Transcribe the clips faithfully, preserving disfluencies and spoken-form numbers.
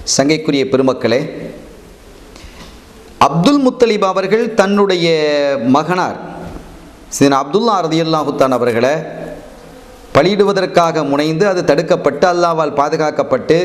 சங்கைக்குரிய பெருமக்களே, அப்துல் முத்தலிப் அவர்கள் தன்னுடைய மகனார் சீனா அப்துல்லா ரதியல்லாஹு தான் அவர்களை பலியிடுவதற்காக முனைந்து அது தடுக்கப்பட்டு அல்லாஹ்வால் பாதுகாக்கப்பட்டு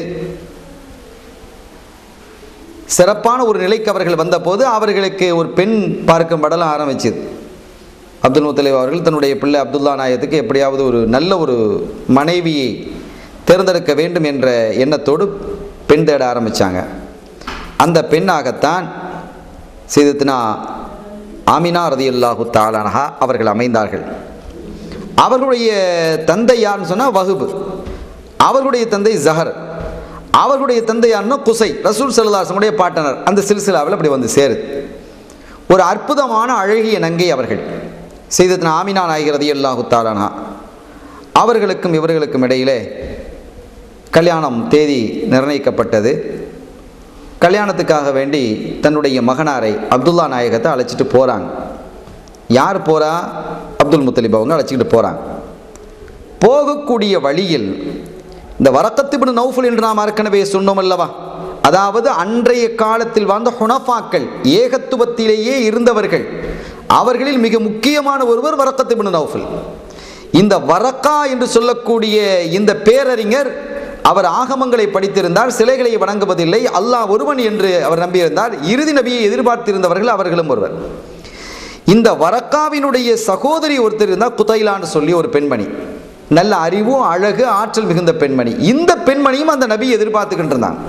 சிறப்பான ஒரு நிலைக்கு அவர்கள் வந்தபோது அவர்களுக்கு ஒரு பெண் பார்க்கும் படலம் ஆரம்பிச்சது. அப்துல் முத்தலிப் அவர்கள் தன்னுடைய பிள்ளை அப்துல்லா நாயகத்துக்கு எப்படியாவது ஒரு நல்ல ஒரு மனைவியை தேர்ந்தெடுக்க வேண்டும் என்ற எண்ணத்தோடு பெண் தேட ஆரம்பித்தாங்க. அந்த பெண்ணாகத்தான் சையதத்துனா ஆமினா ரதியல்லாஹு தஆலா அன்ஹா அவர்கள் அமைந்தார்கள். அவர்களுடைய தந்தை யாருன்னு சொன்னால் வஹுப், அவர்களுடைய தந்தை ஜஹர், அவர்களுடைய தந்தை யாருன்னா குசை, ரசூல் ஸல்லல்லாஹு அலைஹி வஸல்லம் பாட்டனர். அந்த சில்சிலாவில் அப்படி வந்து சேருது. ஒரு அற்புதமான அழகிய நங்கை அவர்கள் சையதத்துனா ஆமினா நாயகி ரதியல்லாஹு தஆலா அன்ஹா. அவர்களுக்கும் இவர்களுக்கும் இடையிலே கல்யாணம் தேதி நிர்ணயிக்கப்பட்டது. கல்யாணத்துக்காக வேண்டி தன்னுடைய மகனாரை அப்துல்லா நாயகத்தை அழைச்சிட்டு போகிறாங்க. யார் போகிறா? அப்துல் முத்தலிப் அவங்க அழைச்சிக்கிட்டு போகிறாங்க. போகக்கூடிய வழியில் இந்த வரக்கத் இப்னு நௌஃபல் என்று நாம் ஏற்கனவே சொன்னோம் அல்லவா, அதாவது அன்றைய காலத்தில் வாழ்ந்த ஹுனஃபாக்கள், ஏகத்துவத்திலேயே இருந்தவர்கள், அவர்களில் மிக முக்கியமான ஒருவர் வரக்கத் இப்னு நௌஃபல். இந்த வரக்கா என்று சொல்லக்கூடிய இந்த பேரறிஞர் அவர் ஆகமங்களை படித்திருந்தார், சிலைகளை வணங்குவதில்லை, அல்லாஹ் ஒருவன் என்று அவர் நம்பியிருந்தார், இறுதி நபியை எதிர்பார்த்திருந்தவர்கள் அவர்களும் ஒருவர். இந்த வரக்காவினுடைய சகோதரி ஒருத்தர் இருந்தால் குதைலான்னு சொல்லி ஒரு பெண்மணி, நல்ல அறிவு அழகு ஆற்றல் மிகுந்த பெண்மணி. இந்த பெண்மணியும் அந்த நபியை எதிர்பார்த்துக்கிட்டு இருந்தாங்க.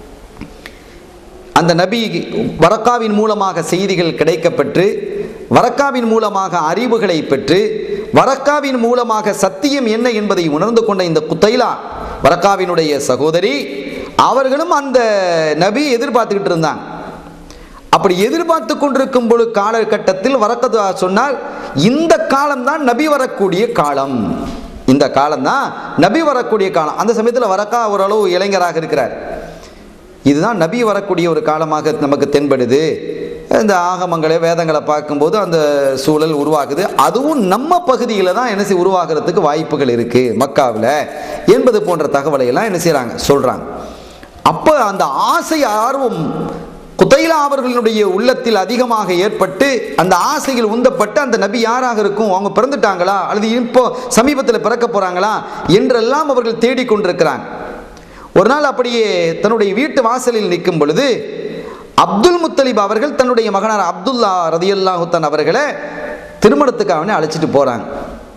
அந்த நபி வரக்காவின் மூலமாக செய்திகள் கிடைக்கப்பெற்று, வரக்காவின் மூலமாக அறிவுகளை பெற்று, வரக்காவின் மூலமாக சத்தியம் என்ன என்பதை உணர்ந்து கொண்ட இந்த குதைலா வரக்காவினுடைய சகோதரி அவர்களும் அந்த நபி எதிர்பார்த்துக்கிட்டு இருந்தாங்க. அப்படி எதிர்பார்த்து கொண்டிருக்கும் பொழுது காலகட்டத்தில் வரக்கத் சொன்னார், இந்த காலம்தான் நபி வரக்கூடிய காலம், இந்த காலம்தான் நபி வரக்கூடிய காலம். அந்த சமயத்தில் வரக்கா ஓரளவு இளைஞராக இருக்கிறார். இதுதான் நபி வரக்கூடிய ஒரு காலமாக நமக்கு தென்படுது. இந்த ஆகமங்களை வேதங்களை பார்க்கும்போது அந்த சூழல் உருவாகுது. அதுவும் நம்ம பகுதியில் தான் என்ன செய்ய உருவாகிறதுக்கு வாய்ப்புகள் இருக்குது மக்காவில் என்பது போன்ற தகவலை எல்லாம் என்ன செய்கிறாங்க சொல்கிறாங்க. அப்போ அந்த ஆசை ஆர்வம் குதைலா அவர்களுடைய உள்ளத்தில் அதிகமாக ஏற்பட்டு, அந்த ஆசையில் உந்தப்பட்டு அந்த நபி யாராக இருக்கும், அவங்க பிறந்துட்டாங்களா அல்லது இப்போ சமீபத்தில் பிறக்க போகிறாங்களா என்றெல்லாம் அவர்கள் தேடிக்கொண்டிருக்கிறாங்க. ஒரு நாள் அப்படியே தன்னுடைய வீட்டு வாசலில் நிற்கும் பொழுது அப்துல் முத்தலிப் அவர்கள் தன்னுடைய மகனார் அப்துல்லா ரதியல்லாஹு தஆலா அவர்களை திருமணத்துக்காக அழைச்சிட்டு போகிறாங்க.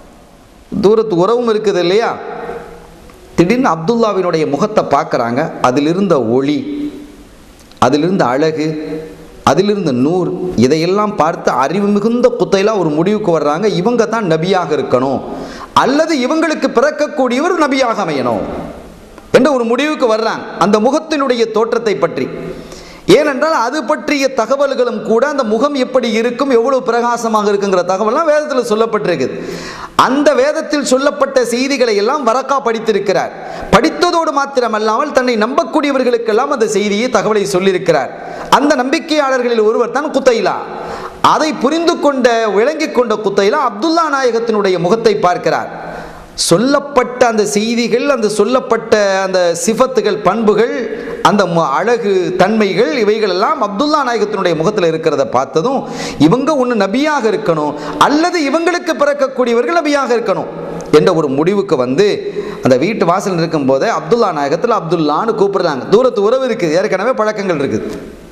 தூரத்து உறவும் இருக்குது இல்லையா. திடீர்னு அப்துல்லாவினுடைய முகத்தை பார்க்குறாங்க. அதிலிருந்த ஒளி, அதிலிருந்த அழகு, அதிலிருந்த நூர், இதையெல்லாம் பார்த்து அறிவு மிகுந்த குதைலா ஒரு முடிவுக்கு வர்றாங்க, இவங்க தான் நபியாக இருக்கணும் அல்லது இவங்களுக்கு பிறக்கக்கூடியவர் நபியாக அமையணும் என்ற ஒரு முடிவுக்கு வர்றாங்க. அந்த முகத்தினுடைய தோற்றத்தை பற்றி, ஏனென்றால் அது பற்றிய தகவல்களும் கூட அந்த முகம் எப்படி இருக்கும், எவ்வளவு பிரகாசமாக இருக்குங்கிற தகவலாம் வேதத்தில் சொல்லப்பட்டிருக்குது. அந்த வேதத்தில் சொல்லப்பட்ட செய்திகளை எல்லாம் வரக்கா படித்திருக்கிறார். படித்ததோடு மாத்திரமல்லாமல் தன்னை நம்பக்கூடியவர்களுக்கெல்லாம் அந்த செய்தியை தகவலை சொல்லியிருக்கிறார். அந்த நம்பிக்கையாளர்களில் ஒருவர் தான் குதைலா. அதை புரிந்து கொண்ட விளங்கி கொண்ட குதைலா அப்துல்லா நாயகத்தினுடைய முகத்தை பார்க்கிறார். சொல்லப்பட்ட அந்த செய்திகள், அந்த சொல்லப்பட்ட அந்த சிஃபத்துகள், பண்புகள், அந்த அழகு தன்மைகள், இவைகள் எல்லாம் அப்துல்லா நாயகத்தினுடைய முகத்தில் இருக்கிறத பார்த்ததும் இவங்க ஒன்று நபியாக இருக்கணும் அல்லது இவங்களுக்கு பிறக்கக்கூடியவர்கள் நபியாக இருக்கணும் என்ற ஒரு முடிவுக்கு வந்து அந்த வீட்டு வாசல் இருக்கும் போதே அப்துல்லா நாயகத்தில் அப்துல்லான்னு கூப்பிடுறாங்க. தூரத்து உறவு இருக்குது, ஏற்கனவே பழக்கங்கள் இருக்குது.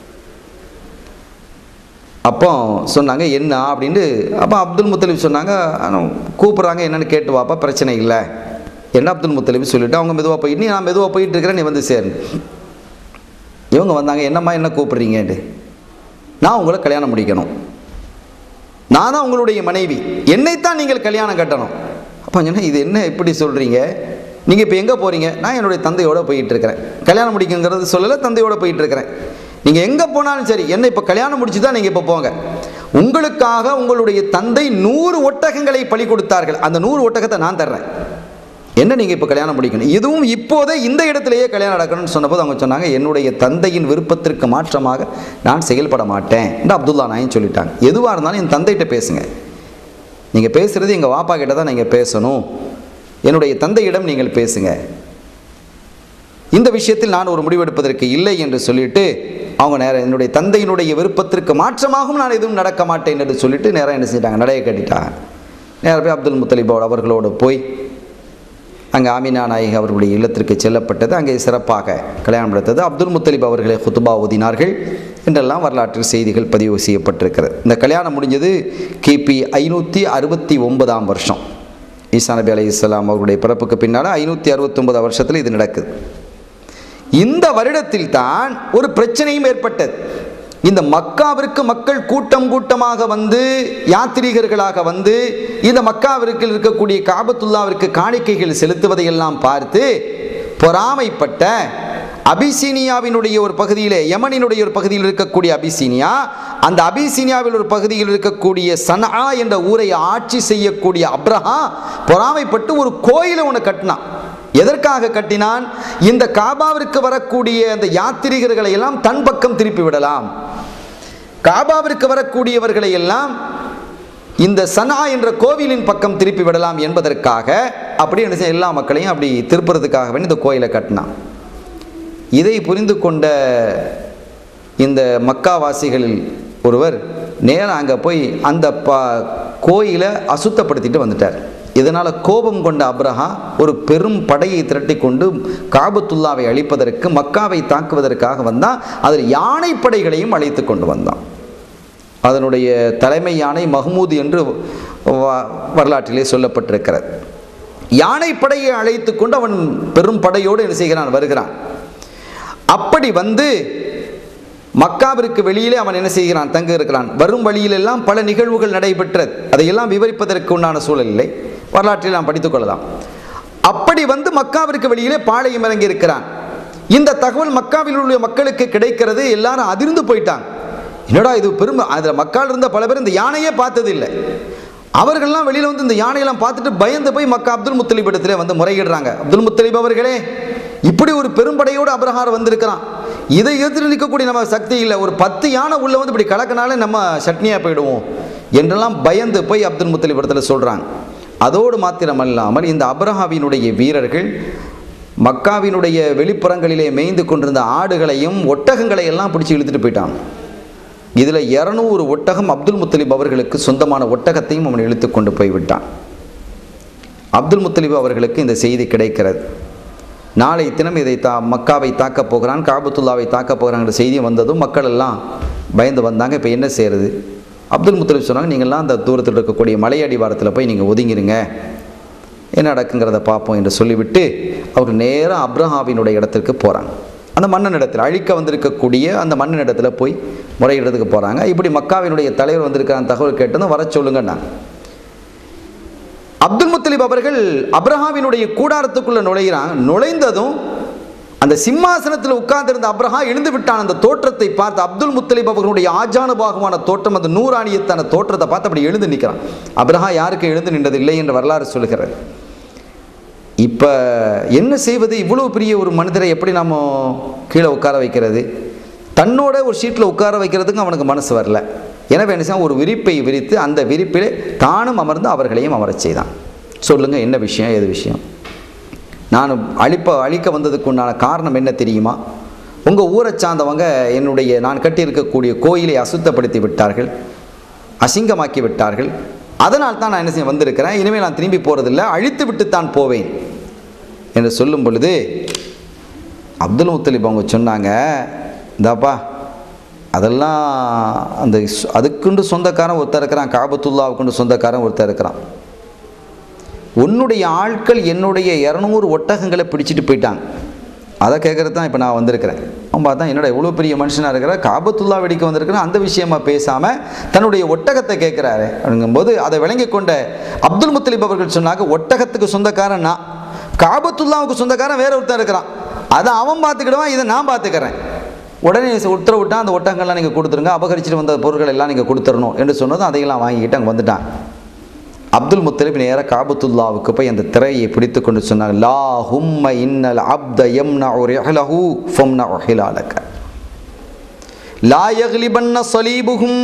அப்போ சொன்னாங்க என்ன அப்படின்ட்டு. அப்போ அப்துல் முத்தலிப் சொன்னாங்க, கூப்பிட்றாங்க என்னென்னு கேட்டு வாப்பா, பிரச்சனை இல்லை என்ன அப்துல் முத்தலிப் சொல்லிவிட்டு அவங்க மெதுவாக போயிட்டு, நீ நான் மெதுவாக போயிட்டு இருக்கிறேன், நீ வந்து சேரு. இவங்க வந்தாங்க, என்னம்மா என்ன கூப்பிட்றீங்கன்ட்டு. நான் உங்களை கல்யாணம் முடிக்கணும், நான் தான் உங்களுடைய மனைவி, என்னைத்தான் நீங்கள் கல்யாணம் கட்டணும். அப்போ சொன்னால் இது என்ன இப்படி சொல்கிறீங்க, நீங்கள் இப்போ எங்கே போகிறீங்க? நான் என்னுடைய தந்தையோடு போயிட்டுருக்கிறேன், கல்யாணம் முடிக்குங்கிறது சொல்லலை, தந்தையோடு போயிட்டுருக்கிறேன். நீங்கள் எங்கே போனாலும் சரி, என்ன இப்போ கல்யாணம் முடிச்சு தான் நீங்கள் இப்போ போங்க. உங்களுக்காக உங்களுடைய தந்தை நூறு ஒட்டகங்களை பலி கொடுத்தார்கள், அந்த நூறு ஒட்டகத்தை நான் தர்றேன், என்ன நீங்கள் இப்போ கல்யாணம் முடிக்கணும், இதுவும் இப்போதே இந்த இடத்துலையே கல்யாணம் நடக்கணும்னு சொன்னபோது அவங்க சொன்னாங்க, என்னுடைய தந்தையின் விருப்பத்திற்கு மாற்றமாக நான் செயல்பட மாட்டேன் என்று அப்துல்லா நாயன் சொல்லிட்டாங்க. எதுவாக இருந்தாலும் என் தந்தைகிட்ட பேசுங்க, நீங்கள் பேசுகிறது எங்கள் வாப்பா கிட்ட தான் நீங்கள் பேசணும், என்னுடைய தந்தையிடம் நீங்கள் பேசுங்க. இந்த விஷயத்தில் நான் ஒரு முடிவெடுப்பதற்கு இல்லை என்று சொல்லிட்டு அவங்க நேரம் என்னுடைய தந்தையினுடைய விருப்பத்திற்கு மாற்றமாகவும் நான் எதுவும் நடக்க மாட்டேன் என்று சொல்லிட்டு நேரம் என்ன செஞ்சிட்டாங்க, நடைய கட்டிட்டாங்க. நேரம் போய் அப்துல் முத்தலிபோடு அவர்களோடு போய் அங்கே ஆமினா நாயகி அவர்களுடைய இல்லத்திற்கு செல்லப்பட்டது. அங்கே சிறப்பாக கல்யாணம் நடத்தது. அப்துல் முத்தலிப் அவர்களை குத்துபா ஓதினார்கள் என்றெல்லாம் வரலாற்றில் செய்திகள் பதிவு செய்யப்பட்டிருக்கிறது. இந்த கல்யாணம் முடிஞ்சது கிபி ஐநூற்றி அறுபத்தி ஒன்பதாம் வருஷம். ஈசா நபி அலை இஸ்லாம் அவருடைய பிறப்புக்கு பின்னால் ஐநூற்றி அறுபத்தி ஒன்பதாம் வருஷத்தில் இது நடக்குது. இந்த வருடத்தில் தான் ஒரு பிரச்சனையும் ஏற்பட்டது. இந்த மக்காவிற்கு மக்கள் கூட்டம் கூட்டமாக வந்து யாத்திரிகர்களாக வந்து இந்த மக்காவிற்கு இருக்கக்கூடிய காபத்துல்லாவிற்கு காணிக்கைகள் செலுத்துவதையெல்லாம் பார்த்து பொறாமைப்பட்ட அபிசீனியாவினுடைய ஒரு பகுதியிலே, யமனினுடைய ஒரு பகுதியில் இருக்கக்கூடிய அபிசீனியா, அந்த அபிசீனியாவில் ஒரு பகுதியில் இருக்கக்கூடிய சனா என்ற ஊரை ஆட்சி செய்யக்கூடிய அப்ரஹா பொறாமைப்பட்டு ஒரு கோயிலை ஒன்று கட்டினான். எதற்காக கட்டினான்? இந்த காபாவிற்கு வரக்கூடிய அந்த யாத்திரிகர்களை எல்லாம் தன் பக்கம் திருப்பி விடலாம், காபாவிற்கு வரக்கூடியவர்களை எல்லாம் இந்த சனா என்ற கோவிலின் பக்கம் திருப்பி விடலாம் என்பதற்காக அப்படி என்ன செய்ய, எல்லா மக்களையும் அப்படி திருப்புறதுக்காக வேண்டி இந்த கோயிலை கட்டினான். இதை புரிந்து கொண்ட இந்த மக்காவாசிகளில் ஒருவர் நேராக அங்கே போய் அந்த பா கோயிலை அசுத்தப்படுத்திட்டு வந்துட்டார். இதனால் கோபம் கொண்ட அப்ரஹா ஒரு பெரும் படையை திரட்டி கொண்டு காபத்துல்லாவை அழிப்பதற்கு, மக்காவை தாக்குவதற்காக வந்தான். அதில் யானை படைகளையும் அழைத்து கொண்டு வந்தான். அதனுடைய தலைமை யானை மஹ்மூத் என்று வரலாற்றிலே சொல்லப்பட்டிருக்கிறது. யானை படையை அழைத்து கொண்டு அவன் பெரும் படையோடு என்ன செய்கிறான், வருகிறான். அப்படி வந்து மக்காவிற்கு வெளியிலே அவன் என்ன செய்கிறான், தங்க இருக்கிறான். வரும் வழியிலெல்லாம் பல நிகழ்வுகள் நடைபெற்றது. அதையெல்லாம் விவரிப்பதற்கு உண்டான சூழல் இல்லை, வரலாற்றில் நாம் படித்துக் கொள்ளலாம். அப்படி வந்து மக்காவிற்கு வெளியிலே பாளையம் இறங்கி இருக்கிறான். இந்த தகவல் மக்காவில் உள்ள மக்களுக்கு கிடைக்கிறது. எல்லாரும் அதிர்ந்து போயிட்டாங்க. என்னடா இது பெரும், அதில் மக்கால் இருந்த பல பேர் இந்த யானையே பார்த்தது இல்லை. அவர்கள்லாம் வெளியில் வந்து இந்த யானையெல்லாம் பார்த்துட்டு பயந்து போய் மக்கா அப்துல் முத்தலிப் இடத்துல வந்து முறையிடுறாங்க. அப்துல் முத்தலிப் அவர்களே, இப்படி ஒரு பெரும்படையோடு அப்ரஹார் வந்திருக்கிறான், இதை எதிர்த்து நிற்கக்கூடிய நம்ம சக்தி இல்லை, ஒரு பத்து யானை உள்ள வந்து இப்படி கலக்கினாலே நம்ம சட்னியாக போயிடுவோம் என்றெல்லாம் பயந்து போய் அப்துல் முத்தலிப் இடத்துல சொல்கிறாங்க. அதோடு மாத்திரமல்லாமல் இந்த அப்ரஹாவினுடைய வீரர்கள் மக்காவினுடைய வெளிப்புறங்களிலே மேய்ந்து கொண்டிருந்த ஆடுகளையும் ஒட்டகங்களை எல்லாம் பிடிச்சி இழுத்துட்டு போயிட்டான். இதில் இருநூறு ஒட்டகம் அப்துல் முத்தலிப் அவர்களுக்கு சொந்தமான ஒட்டகத்தையும் அவன் இழுத்து கொண்டு போய்விட்டான். அப்துல் முத்தலிப் அவர்களுக்கு இந்த செய்தி கிடைக்கிறது. நாளை தினம் இதை தா மக்காவை தாக்கப் போகிறான், காபத்துல்லாவை தாக்கப் போகிறாங்கிற செய்தி வந்ததும் மக்கள் எல்லாம் பயந்து வந்தாங்க. இப்போ என்ன செய்கிறது? அப்துல் முத்தலிப் சொன்னாங்க, நீங்கள்லாம் அந்த தூரத்தில் இருக்கக்கூடிய மலையடிவாரத்தில் போய் நீங்கள் ஒதுங்கிருங்க, என்ன நடக்குங்கிறத பார்ப்போம் என்று சொல்லிவிட்டு அவர் நேராக அப்ரஹாவினுடைய இடத்திற்கு போகிறாங்க. அந்த மன்னன் இடத்துல அழிக்க வந்திருக்கக்கூடிய அந்த மன்னன் இடத்துல போய் முறையிடத்துக்கு போகிறாங்க. இப்படி மக்காவினுடைய தலைவர் வந்திருக்கிற தகவல் கேட்டதும் வர சொல்லுங்கண்ணா. அப்துல் முத்தலிப் அவர்கள் அப்ரஹாவினுடைய கூடாரத்துக்குள்ள நுழைகிறான். நுழைந்ததும் அந்த சிம்மாசனத்தில் உட்கார்ந்திருந்த அப்ரஹா எழுந்து விட்டான். அந்த தோற்றத்தை பார்த்து அப்துல் முத்தலிப் அவர்களுடைய ஆஜானுபாகமான தோற்றம், அந்த நூறாணியத்தான தோற்றத்தை பார்த்து அப்படி எழுந்து நிற்கிறான். அப்ரஹா யாருக்கு எழுந்து நின்றதில்லை என்று வரலாறு சொல்லுகிறார். இப்போ என்ன செய்வது? இவ்வளோ பெரிய ஒரு மனிதரை எப்படி நாம் கீழே உட்கார வைக்கிறது? தன்னோட ஒரு ஷீட்டில் உட்கார வைக்கிறதுக்கு அவனுக்கு மனசு வரல. எனவே என்ன செய்ய, ஒரு விரிப்பை விரித்து அந்த விரிப்பிலே தானும் அமர்ந்து அவர்களையும் அமரச் செய்தான். சொல்லுங்கள், என்ன விஷயம், ஏது விஷயம்? நான் அழிப்ப அழிக்க வந்ததுக்கு உண்டான காரணம் என்ன தெரியுமா? உங்கள் ஊரை சார்ந்தவங்க என்னுடைய நான் கட்டியிருக்கக்கூடிய கோயிலை அசுத்தப்படுத்தி விட்டார்கள், அசிங்கமாக்கி விட்டார்கள். அதனால் தான் நான் என்ன செய்ய வந்திருக்கிறேன். இனிமேல் நான் திரும்பி போகிறதில்லை, அழித்து விட்டுத்தான் போவேன் என்று சொல்லும் பொழுது அப்துல் முத்தலிப் அவங்க சொன்னாங்க, இந்தாப்பா அதெல்லாம் அந்த அதுக்குண்டு சொந்தக்காரன் ஒருத்தர் இருக்கிறான், காபத்துல்லாவுக்குண்டு சொந்தக்காரன் ஒருத்தர் இருக்கிறான். உன்னுடைய ஆட்கள் என்னுடைய இரநூறு ஒட்டகங்களை பிடிச்சிட்டு போயிட்டாங்க. அதை கேட்குறது தான் இப்போ நான் வந்திருக்கிறேன். அவன் பார்த்தா என்னோட எவ்வளோ பெரிய மனுஷனாக இருக்கிற, காபத்துல்லா வெடிக்க வந்திருக்கிறேன், அந்த விஷயமா பேசாமல் தன்னுடைய ஒட்டகத்தை கேட்குறாரு அப்படிங்கும்போது அதை விளங்கி கொண்ட அப்துல் முத்தலிப் அவர்கள் சொன்னாங்க, ஒட்டகத்துக்கு சொந்தக்காரன் நான், காபத்துல்லாவுக்கு சொந்தக்காரன் வேற ஒருத்தர் இருக்கிறான், அதை அவன் பார்த்துக்கிடுவான், இதை நான் பார்த்துக்கிறேன். உடனே உத்தரவிட்டால் அந்த ஒட்டகங்கள்லாம் நீங்கள் கொடுத்துருங்க, அபகரிச்சுட்டு வந்த பொருட்கள் எல்லாம் நீங்கள் கொடுத்துடணும் என்று சொன்னதும் அதையெல்லாம் வாங்கிக்கிட்டு அங்கே வந்துட்டான். அப்துல் முத்தலிப் நேராக காபத்துல்லாவுக்கு போய் அந்த திரையை பிடித்து கொண்டு சொன்னாங்க, லா ஹும்ம இன்னல் அப்த யம்னஉ ரிஹலஹு ஃபம்னஉ ஹிலாலக லா யக்லிபன்ன ஸலீபுஹும்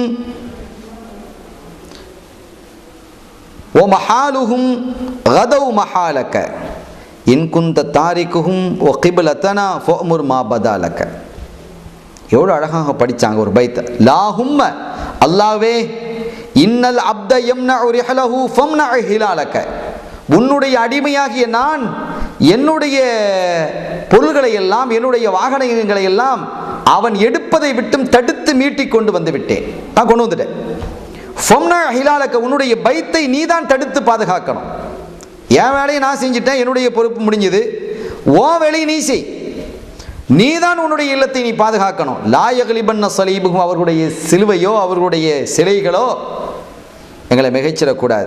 வ மஹாலுஹும் கதவ் மஹாலக இன் குந்த தாரிக்குஹும் வ கிப்லதனா ஃபஅமுர் மா பதாலக. எவ்வளோ அழகாக படித்தாங்க ஒரு பைத்தை. லாஹும்ம, அல்லாவே, இன்னல் அப்த யம்னஉ ரிஹலஹு ஃபம்னஅ ஹிலாலக. உன்னுடைய அடிமையாகிய நான் என்னுடைய பொருள்களை எல்லாம், என்னுடைய வாகனங்களை எல்லாம் அவன் எடுப்பதை விட்டும் தடுத்து மீட்டி கொண்டு வந்து விட்டேன், நான் கொண்டு வந்துட்டேன். ஃபம்னஅ ஹிலாலக, உன்னுடைய பைத்தை நீதான் தடுத்து பாதுகாக்கணும். என் வேலையை நான் செஞ்சுட்டேன், என்னுடைய பொறுப்பு முடிஞ்சது. ஓ வேலையை நீ செய், நீதான் உன்னுடைய இல்லத்தை நீ பாதுகாக்கணும். லா யக்லிபன்ன ஸலீபுஹும், அவர்களுடைய சிலுவையோ அவர்களுடைய சிலைகளோ எங்களை மிகைச்சிடக்கூடாது.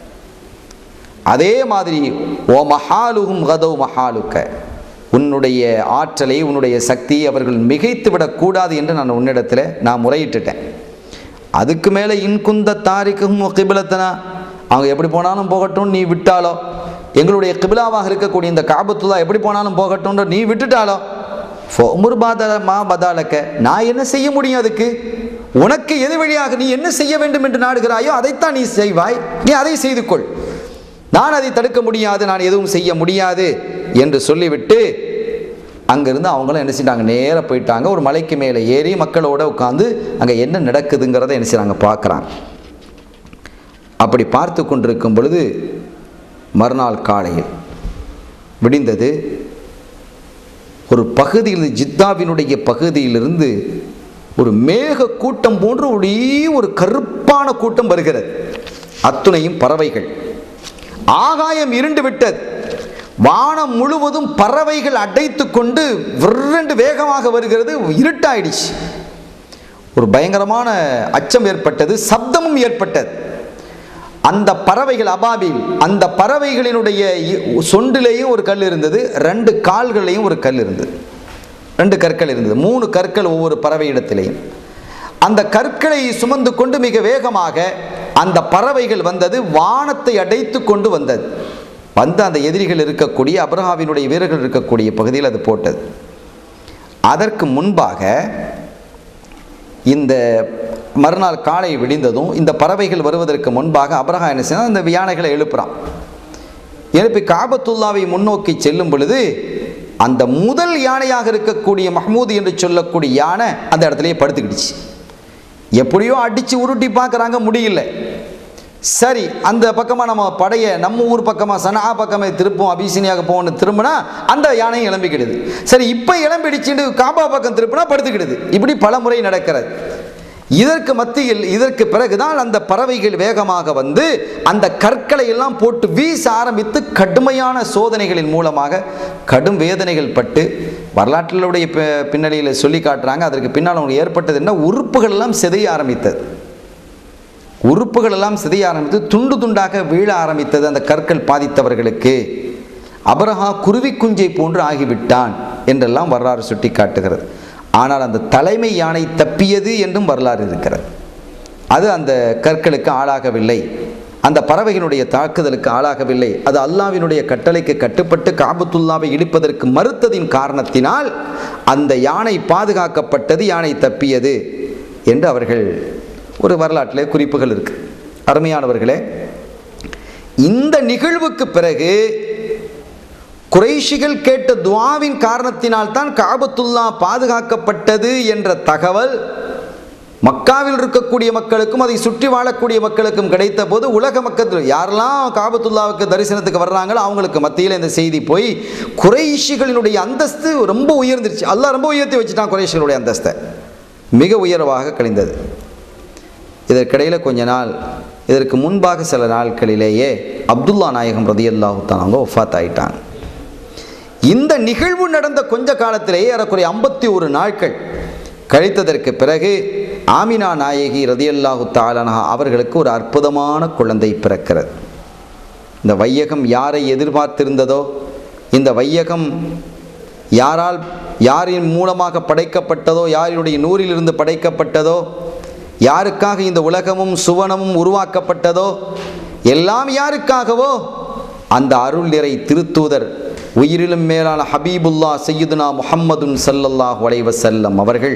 அதே மாதிரி ஓ மஹாலுஹும் கதோ மஹாலுக்க, உன்னுடைய ஆற்றலை உன்னுடைய சக்தியை அவர்கள் மிகைத்து விடக்கூடாது என்று நான் உன்னிடத்தில் நான் முறையிட்டுட்டேன். அதுக்கு மேலே இன்குந்த தாரிக்கும் கிபிலத்தனா, அவங்க எப்படி போனாலும் போகட்டும் நீ விட்டாலோ, எங்களுடைய கிபிலாவாக இருக்கக்கூடிய இந்த காபத்துல்லா எப்படி போனாலும் போகட்டும் நீ விட்டுட்டாலோ, ஃபஅமுர் மா பதாலக, நான் என்ன செய்ய முடியும் அதுக்கு? உனக்கு எது வழியாக நீ என்ன செய்ய வேண்டும் என்று நாடுகிறாயோ அதைத்தான் நீ செய்வாய், நீ அதை செய்து கொள், நான் அதை தடுக்க முடியாது, நான் எதுவும் செய்ய முடியாது என்று சொல்லிவிட்டு அங்கிருந்து அவங்களும் என்ன செய்றாங்க, நேராக போயிட்டாங்க. ஒரு மலைக்கு மேலே ஏறி மக்களோட உட்காந்து அங்கே என்ன நடக்குதுங்கிறத என்ன செய்றாங்க பார்க்குறாங்க. அப்படி பார்த்து கொண்டிருக்கும் பொழுது மறுநாள் காலையில் விடிந்தது. ஒரு பகுதியில், ஜித்தாவினுடைய பகுதியிலிருந்து ஒரு மேக கூட்டம் போன்று ஒரே ஒரு கருப்பான கூட்டம் வருகிறது. அத்துணையும் பறவைகள். ஆகாயம் இருண்டு விட்டது. வானம் முழுவதும் பறவைகள் அடைத்து கொண்டு விரண்டு வேகமாக வருகிறது. இருட்டாயிடுச்சு. ஒரு பயங்கரமான அச்சம் ஏற்பட்டது, சப்தமும் ஏற்பட்டது. அந்த பறவைகள் அபாபில், அந்த பறவைகளினுடைய சொண்டிலேயும் ஒரு கல் இருந்தது, ரெண்டு கால்களையும் ஒரு கல் இருந்தது, ரெண்டு கற்கள் இருந்தது, மூணு கற்கள் ஒவ்வொரு பறவை இடத்திலேயும். அந்த கற்களை சுமந்து கொண்டு மிக வேகமாக அந்த பறவைகள் வந்தது, வானத்தை அடைத்து கொண்டு வந்தது. வந்து அந்த எதிரிகள் இருக்கக்கூடிய, அப்ரஹாவினுடைய வீரர்கள் இருக்கக்கூடிய பகுதியில் அது போட்டது. அதற்கு முன்பாக இந்த மறுநாள் காலை விடிந்ததும் இந்த பறவைகள் வருவதற்கு முன்பாக அப்ரஹா என்ன செய்யணும், இந்த யானைகளை எழுப்புறான். எழுப்பி காபத்துல்லாவை முன்னோக்கி செல்லும் பொழுது அந்த முதல் யானையாக இருக்கக்கூடிய மஹ்மூது என்று சொல்லக்கூடிய யானை அந்த இடத்துலயே படுத்துக்கிடுச்சு. எப்படியோ அடித்து உருட்டி பார்க்குறாங்க, முடியல. சரி, அந்த பக்கமாக நம்ம படையை நம்ம ஊர் பக்கமாக சனா பக்கமே திருப்போம், அபிசீனியாக போகணும் திரும்பினா அந்த யானையும் இளம்பிக்கிடுது. சரி, இப்போ இளம்பிடிச்சுட்டு காபா பக்கம் திருப்பினா படுத்துக்கிடுது. இப்படி பல முறை நடக்கிறது. இதற்கு மத்தியில் இதற்கு பிறகுதான் அந்த பறவைகள் வேகமாக வந்து அந்த கற்களை எல்லாம் போட்டு வீச ஆரம்பித்து கடுமையான சோதனைகளின் மூலமாக கடும் வேதனைகள் பட்டு வரலாற்றிலுடைய பின்னணியில் சொல்லி காட்டுறாங்க. அதற்கு பின்னால் அவங்களுக்கு ஏற்பட்டது என்ன, உறுப்புகள் எல்லாம் சிதைய ஆரம்பித்தது. உறுப்புகள் எல்லாம் சிதைய ஆரம்பித்து துண்டு துண்டாக வீழ ஆரம்பித்தது. அந்த கற்கள் பாதித்தவர்களுக்கு அப்ரஹா குருவி குஞ்சை போன்று ஆகிவிட்டான் என்றெல்லாம் வரலாறு சுட்டி காட்டுகிறது. ஆனால் அந்த தலைமை யானை தப்பியது என்றும் வரலாறு இருக்கிறது. அது அந்த கற்களுக்கு ஆளாகவில்லை, அந்த பறவைகளுடைய தாக்குதலுக்கு ஆளாகவில்லை. அது அல்லாஹ்வினுடைய கட்டளைக்கு கட்டுப்பட்டு காபத்துல்லாவை இடிப்பதற்கு மறுத்ததின் காரணத்தினால் அந்த யானை பாதுகாக்கப்பட்டது, யானை தப்பியது என்று அவர்கள் ஒரு வரலாற்றிலே குறிப்புகள் இருக்கு. அருமையானவர்களே, இந்த நிகழ்வுக்கு பிறகு குறைஷிகள் கேட்ட துஆவின் காரணத்தினால் தான் காபத்துல்லா பாதுகாக்கப்பட்டது என்ற தகவல் மக்காவில் இருக்கக்கூடிய மக்களுக்கும் அதை சுற்றி வாழக்கூடிய மக்களுக்கும் கிடைத்த போது உலக மக்கள் யாரெல்லாம் காபத்துல்லாவுக்கு தரிசனத்துக்கு வர்றாங்களோ அவங்களுக்கு மத்தியில் இந்த செய்தி போய் குறைஷிகளினுடைய அந்தஸ்து ரொம்ப உயர்ந்துருச்சு. அல்லாஹ் ரொம்ப உயர்த்தி வச்சுட்டான் குறைஷிகளுடைய அந்தஸ்தை, மிக உயர்வாக கழிந்தது. இதற்கிடையில் கொஞ்ச நாள், இதற்கு முன்பாக சில நாட்களிலேயே அப்துல்லா நாயகம் ரதியல்லாஹு தஆலா அவங்க வஃபாத் ஆயிட்டாங்க. இந்த நிகழ்வு நடந்த கொஞ்ச காலத்திலேயே ஏறக்குறைய ஐம்பத்தி ஒரு நாட்கள் கழித்ததற்கு பிறகு ஆமினா நாயகி ரதியல்லாஹு தஆலா அவர்களுக்கு ஒரு அற்புதமான குழந்தை பிறக்கிறது. இந்த வையகம் யாரை எதிர்பார்த்திருந்ததோ, இந்த வையகம் யாரால் யாரின் மூலமாக படைக்கப்பட்டதோ, யாரினுடைய நூறிலிருந்து படைக்கப்பட்டதோ, யாருக்காக இந்த உலகமும் சுவனமும் உருவாக்கப்பட்டதோ, எல்லாம் யாருக்காகவோ அந்த அருள் நிறை திருத்தூதர் உயிரிலும் மேலான ஹபீபுல்லா சையதுனா முஹம்மதுன் ஸல்லல்லாஹு அலைஹி வஸல்லம் அவர்கள்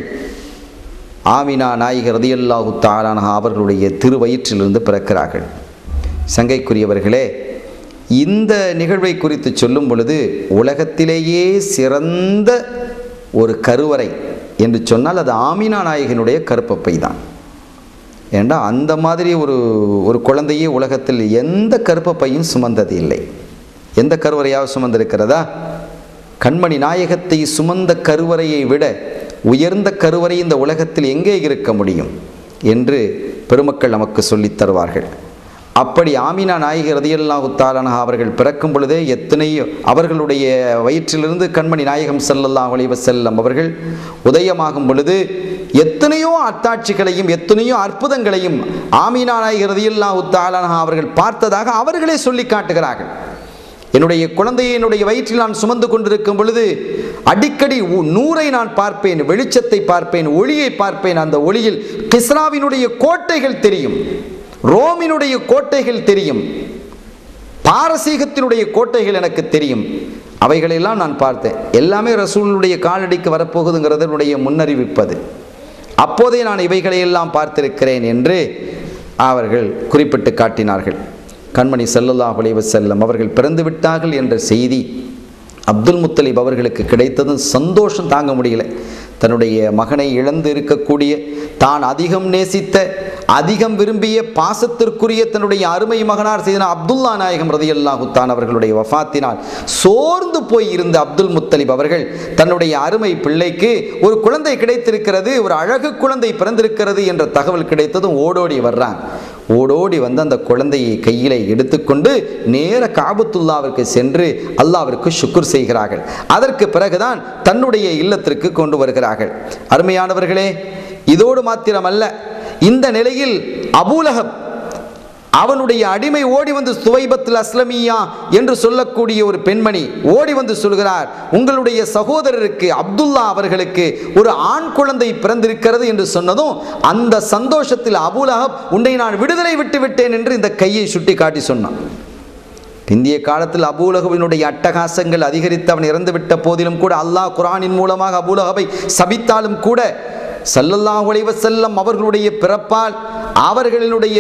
ஆமினா நாயகி ரலியல்லாஹு தஆலா அவர்களுடைய திருவயிற்றிலிருந்து பிறக்கிறார்கள். சங்கைக்குரியவர்களே, இந்த நிகழ்வை குறித்து சொல்லும் பொழுது உலகத்திலேயே சிறந்த ஒரு கருவறை என்று சொன்னால் அது ஆமினா நாயகனுடைய கருப்பப்பை தான். ஏண்டா அந்த மாதிரி ஒரு ஒரு குழந்தையே உலகத்தில் எந்த கருப்பப்பையும் சுமந்தது இல்லை. எந்த கருவறையாவது சுமந்திருக்கிறதா? கண்மணி நாயகத்தை சுமந்த கருவறையை விட உயர்ந்த கருவறை இந்த உலகத்தில் எங்கே இருக்க முடியும் என்று பெருமக்கள் நமக்கு சொல்லித் தருவார்கள். அப்படி ஆமினா நாயகி ரலியல்லாஹு தஆலா அன்ஹா அவர்கள் பிறக்கும் பொழுதே எத்தனையோ அவர்களுடைய வயிற்றிலிருந்து கண்மணி நாயகம் ஸல்லல்லாஹு அலைஹி வஸல்லம் அவர்கள் உதயமாகும் பொழுது எத்தனையோ அத்தாட்சிகளையும் எத்தனையோ அற்புதங்களையும் ஆமினா நாயகி ரலியல்லாஹு தஆலா அன்ஹா அவர்கள் பார்த்ததாக அவர்களே சொல்லி காட்டுகிறார்கள். என்னுடைய குழந்தையை என்னுடைய வயிற்றில் நான் சுமந்து கொண்டிருக்கும் பொழுது அடிக்கடி நூரை நான் பார்ப்பேன், வெளிச்சத்தை பார்ப்பேன், ஒளியை பார்ப்பேன். அந்த ஒளியில் கிஸ்ராவினுடைய கோட்டைகள் தெரியும், ரோமினுடைய கோட்டைகள் தெரியும், பாரசீகத்தினுடைய கோட்டைகள் எனக்கு தெரியும். அவைகளெல்லாம் நான் பார்த்தேன். எல்லாமே ரசூலுடைய காலடிக்கு வரப்போகுதுங்கிறதனுடைய முன்னறிவிப்பது. அப்போதே நான் இவைகளையெல்லாம் பார்த்திருக்கிறேன் என்று அவர்கள் குறிப்பிட்டு காட்டினார்கள். கண்மணி ஸல்லல்லாஹு அலைஹி வஸல்லம் அவர்கள் பிறந்து விட்டார்கள் என்ற செய்தி அப்துல் முத்தலிப் அவர்களுக்கு கிடைத்ததும் சந்தோஷம் தாங்க முடியல. தன்னுடைய மகனை இழந்து இருக்கக்கூடிய, தான் அதிகம் நேசித்த, அதிகம் விரும்பிய, பாசத்திற்குரிய தன்னுடைய அருமை மகனார் செய்தன அப்துல்லா நாயகம் ரலியல்லாஹு தஆலா அவர்களுடைய வஃபாத்தினால் சோர்ந்து போய் இருந்த அப்துல் முத்தலிப் அவர்கள் தன்னுடைய அருமை பிள்ளைக்கு ஒரு குழந்தை கிடைத்திருக்கிறது, ஒரு அழகு குழந்தை பிறந்திருக்கிறது என்ற தகவல் கிடைத்ததும் ஓடோடி வர்றான். ஓடோடி வந்து அந்த குழந்தையை கையிலே எடுத்துக்கொண்டு நேர காபத்துல்லாவிற்கு சென்று அல்லாவிற்கு ஷுக்ர் செய்கிறார்கள். அதற்கு பிறகுதான் தன்னுடைய இல்லத்திற்கு கொண்டு வருகிறார்கள். அருமையானவர்களே, இதோடு மாத்திரமல்ல, இந்த நிலையில் அபூலஹப் அவனுடைய அடிமை ஓடி வந்து சுவைபத்துல் அஸ்லமியா என்று சொல்லக்கூடிய ஒரு பெண்மணி ஓடி வந்து சொல்கிறார், உங்களுடைய சகோதரருக்கு அப்துல்லா அவர்களுக்கு ஒரு ஆண் குழந்தை பிறந்திருக்கிறது என்று சொன்னதும் அந்த சந்தோஷத்தில் அபூலஹப், உன்னை நான் விடுதலை விட்டு விட்டேன் என்று இந்த கையை சுட்டி காட்டி சொன்னான். இந்திய காலத்தில் அபூலஹபினுடைய அட்டகாசங்கள் அதிகரித்து அவன் இறந்துவிட்ட போதிலும் கூட அல்லாஹ் குர்ஆனின் மூலமாக அபூலஹபை சபித்தாலும் கூட ஸல்லல்லாஹு அலைஹி வஸல்லம் அவர்களுடைய பிறப்பால் அவர்களுடைய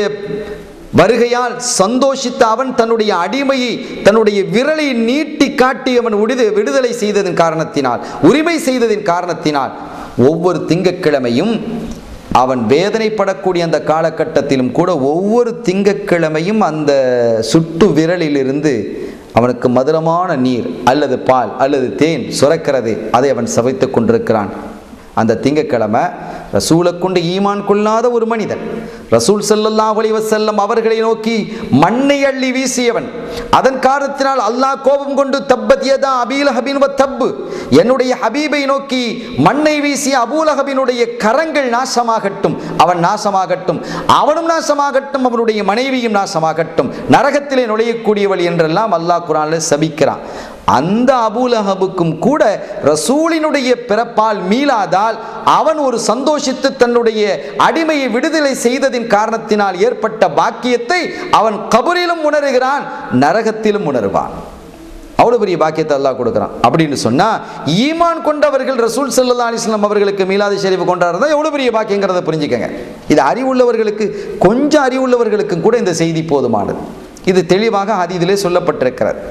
வருகையால் சந்தோஷித்த அவன் தன்னுடைய அடிமையை தன்னுடைய விரலை நீட்டி காட்டி அவன் விடுத விடுதலை செய்ததன் காரணத்தினால், உரிமை செய்ததின் காரணத்தினால் ஒவ்வொரு திங்கட்கிழமையும் அவன் வேதனைப்படக்கூடிய அந்த காலகட்டத்திலும் கூட ஒவ்வொரு திங்கட்கிழமையும் அந்த சுட்டு விரலிலிருந்து அவனுக்கு மதுரமான நீர் அல்லது பால் அல்லது தேன் சுரக்கிறது. அதை அவன் சவைத்து கொண்டிருக்கிறான். அந்த திங்கட்கிழமை ரசூலை கொண்டு ஈமான் கொள்ளாத ஒரு மனிதன் ரசூல் ஸல்லல்லாஹு அலைஹி வஸல்லம் அவர்களை நோக்கி மண்ணை அள்ளி வீசியவன். அதன் காரணத்தினால் அல்லாஹ் கோபம் கொண்டு தப்பத் யதா அபீலஹபின் வ தப்பு, என்னுடைய ஹபீபை நோக்கி மண்ணை வீசிய அபூலஹபினுடைய கரங்கள் நாசமாகட்டும், அவன் நாசமாகட்டும், அவனும் நாசமாகட்டும், அவனுடைய மனைவியும் நாசமாகட்டும், நரகத்திலே நுழையக்கூடியவள் என்றெல்லாம் அல்லாஹ் குர்ஆனில் சபிக்கிறான். அந்த அபூலஹபுக்கும் கூட ரசூலினுடைய பிறப்பால் மீளாதால் அவன் ஒரு சந்தோஷித்து தன்னுடைய அடிமையை விடுதலை செய்ததின் காரணத்தினால் ஏற்பட்ட பாக்கியத்தை அவன் கபரிலும் உணர்கிறான், நரகத்திலும் உணர்வான். அவ்வளவு பெரிய பாக்கியத்தை அல்லாஹ் கொடுக்குறான். அப்படின்னு சொன்னா ஈமான் கொண்டவர்கள் ரசூல் ஸல்லல்லாஹு அலைஹி வஸல்லம் அவர்களுக்கு மீலாது ஷரீஃப் கொண்டாடுறதா எவ்வளவு பெரிய பாக்கியங்கிறத புரிஞ்சுக்கங்க. இது அறிவுள்ளவர்களுக்கு, கொஞ்சம் அறிவுள்ளவர்களுக்கும் கூட இந்த செய்தி போதுமானது. இது தெளிவாக ஹதீஸிலே சொல்லப்பட்டிருக்கிறது.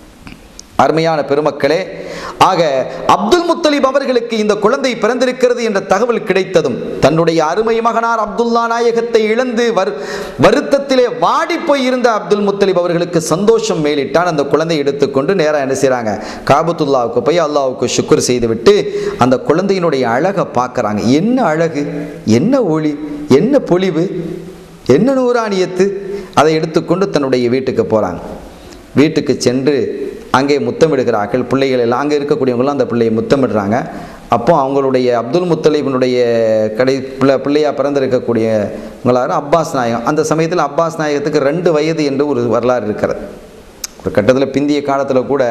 அருமையான பெருமக்களே, ஆக அப்துல் முத்தலிப் அவர்களுக்கு இந்த குழந்தை பிறந்திருக்கிறது என்ற தகவல் கிடைத்ததும் தன்னுடைய அருமை மகனார் அப்துல்லா நாயகத்தை இழந்து வருத்தத்திலே வாடி போய் இருந்த அப்துல் முத்தலிப் அவர்களுக்கு சந்தோஷம் மேலிட்டான். அந்த குழந்தையை எடுத்துக்கொண்டு நேராக என்ன செய்கிறாங்க, காபத்துல்லாவுக்கு போய் அல்லாஹ்வுக்கு ஷுக்ர் செய்துவிட்டு அந்த குழந்தையினுடைய அழகை பார்க்குறாங்க. என்ன அழகு, என்ன ஒளி, என்ன பொலிவு, என்ன நூறானியத்து. அதை எடுத்துக்கொண்டு தன்னுடைய வீட்டுக்கு போகிறாங்க. வீட்டுக்கு சென்று அங்கே முத்தமிடுகிறார்கள். பிள்ளைகள் எல்லாம் அங்கே இருக்கக்கூடியவங்களாம் அந்த பிள்ளையை முத்தமிடுறாங்க. அப்போ அவங்களுடைய அப்துல் முத்தலிபினுடைய கடை பிள்ளை பிள்ளையாக பிறந்திருக்கக்கூடியவங்களாரு அப்பாஸ் நாயகம். அந்த சமயத்தில் அப்பாஸ் நாயகத்துக்கு ரெண்டு வயது என்று ஒரு வரலாறு இருக்கிறது. ஒரு கட்டத்தில் பிந்திய காலத்தில் கூட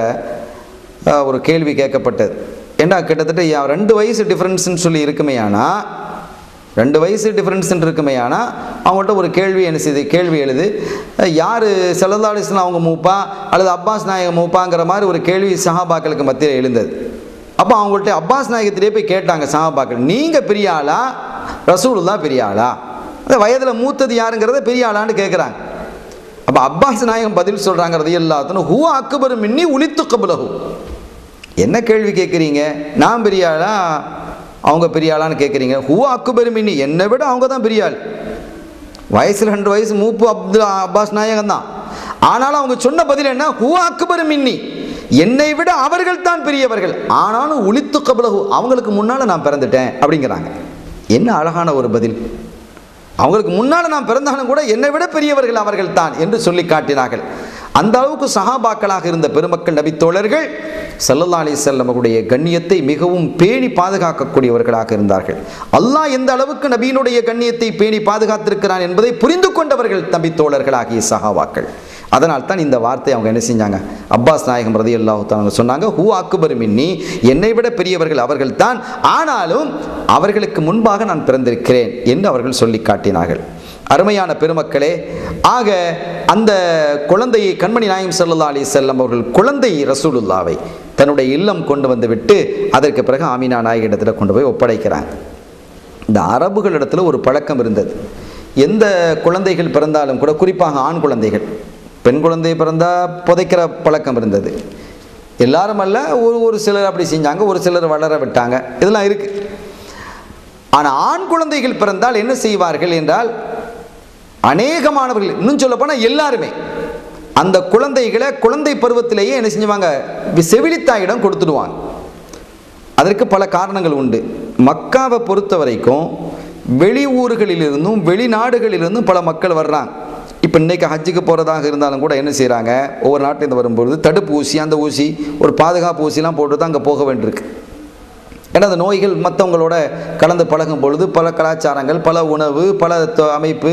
ஒரு கேள்வி கேட்கப்பட்டது. ஏன்னா கிட்டத்தட்ட ரெண்டு வயசு டிஃப்ரென்ஸ்ன்னு சொல்லி இருக்குமே, ஆனால் ரெண்டு வயசு டிஃப்ரென்ஸ் இருக்குமே, ஆனால் அவங்கள்ட்ட ஒரு கேள்வி என்ன செய்யுது, கேள்வி எழுது, யார் ஸல்லல்லாஹு அலைஹி வஸல்லம் அவங்க மூப்பா அல்லது அப்பாஸ் நாயகம் மூப்பாங்கிற மாதிரி ஒரு கேள்வி சஹாபாக்களுக்கு மத்தியில் எழுந்தது. அப்போ அவங்கள்ட்ட அப்பாஸ் நாயகத்திலே போய் கேட்டாங்க சஹாபாக்கள், நீங்கள் பெரிய ஆளா ரசூலுல்லாஹ் பெரிய ஆளா, அந்த வயதில் மூத்தது யாருங்கிறத பெரிய ஆளான்னு கேட்குறாங்க. அப்போ அப்போ அப்பாஸ் நாயகம் பதில் சொல்கிறாங்க ரலியல்லாஹு ஹூ அக்பரு மின்னி உலித்து கபலஹு. என்ன கேள்வி கேட்குறீங்க? நான் பெரிய ஆளா அவங்க பெரிய ஆளான்னு கேட்குறீங்க. ஹூ அக்பரு மின்னி, என்னை விட அவங்க தான் பெரிய ஆள். வயசில் ரெண்டு வயசு மூப்பு அப்துல் அப்பாஸ் நாயகம் தான். ஆனாலும் அவங்க சொன்ன பதில் என்ன? ஹூ அக்பரு மின்னி, என்னை விட அவர்கள் தான் பெரியவர்கள். ஆனாலும் உலித்து கபலஹு, அவங்களுக்கு முன்னால் நான் பிறந்துட்டேன் அப்படிங்கிறாங்க. என்ன அழகான ஒரு பதில்! அவங்களுக்கு முன்னால் நான் பிறந்தாலும் கூட என்னை விட பெரியவர்கள் அவர்கள் தான் என்று சொல்லி காட்டினார்கள். அந்த அளவுக்கு சஹாபாக்களாக இருந்த பெருமக்கள் நபித்தோழர்கள் ஸல்லல்லாஹு அலைஹி வஸல்லம் அவருடைய கண்ணியத்தை மிகவும் பேணி பாதுகாக்கக்கூடியவர்களாக இருந்தார்கள். அல்லாஹ் எந்த அளவுக்கு நபியினுடைய கண்ணியத்தை பேணி பாதுகாத்திருக்கிறான் என்பதை புரிந்து கொண்டவர்கள் நபித்தோழர்களாகிய சஹாபாக்கள். அதனால் தான் இந்த வார்த்தை அவங்க என்ன செஞ்சாங்க? அப்பாஸ் நாயகம் ரலியல்லாஹு தஆலா சொன்னாங்க, ஹூ அக்பர் மின்னி, என்னை விட பெரியவர்கள் அவர்கள் தான், ஆனாலும் அவர்களுக்கு முன்பாக நான் பிறந்திருக்கிறேன் என்று அவர்கள் சொல்லி காட்டினார்கள். அருமையான பெருமக்களே, ஆக அந்த குழந்தையை கண்மணி நாயகம் ஸல்லல்லாஹு அலைஹி வஸல்லம் அவர்கள் குழந்தை ரசூலுல்லாவை தன்னுடைய இல்லம் கொண்டு வந்து விட்டு அதற்கு பிறகு ஆமினா நாயகி இடத்துல கொண்டு போய் ஒப்படைக்கிறாங்க. இந்த அரபுகள் இடத்துல ஒரு பழக்கம் இருந்தது. எந்த குழந்தைகள் பிறந்தாலும் கூட, குறிப்பாக ஆண் குழந்தைகள், பெண் குழந்தை பிறந்தால் புதைக்கிற பழக்கம் இருந்தது. எல்லாரும் அல்ல, ஒரு ஒரு சிலர் அப்படி செஞ்சாங்க, ஒரு சிலர் வளர விட்டாங்க, இதெல்லாம் இருக்கு. ஆனால் ஆண் குழந்தைகள் பிறந்தால் என்ன செய்வார்கள் என்றால், அநேகமானவர்கள், இன்னும் சொல்ல போனால் எல்லாருமே அந்த குழந்தைகளை குழந்தை பருவத்திலேயே என்ன செஞ்சுவாங்க? செவிலித்தாயிடம் கொடுத்துடுவாங்க. அதற்கு பல காரணங்கள் உண்டு. மக்காவை பொறுத்த வரைக்கும் வெளி ஊர்களிலிருந்தும் வெளிநாடுகளிலிருந்தும் பல மக்கள் வர்றாங்க. இப்போ இன்றைக்கி ஹஜ்ஜுக்கு போகிறதாக இருந்தாலும் கூட என்ன செய்கிறாங்க? ஒவ்வொரு நாட்டிலேருந்து வரும்பொழுது தடுப்பு ஊசி, அந்த ஊசி ஒரு பாதுகாப்பு ஊசிலாம் போட்டு தான் அங்கே போக வேண்டியிருக்கு. ஏன்னா அந்த நோய்கள் மற்றவங்களோட கலந்து பழகும் பொழுது பல கலாச்சாரங்கள், பல உணவு, பல அமைப்பு,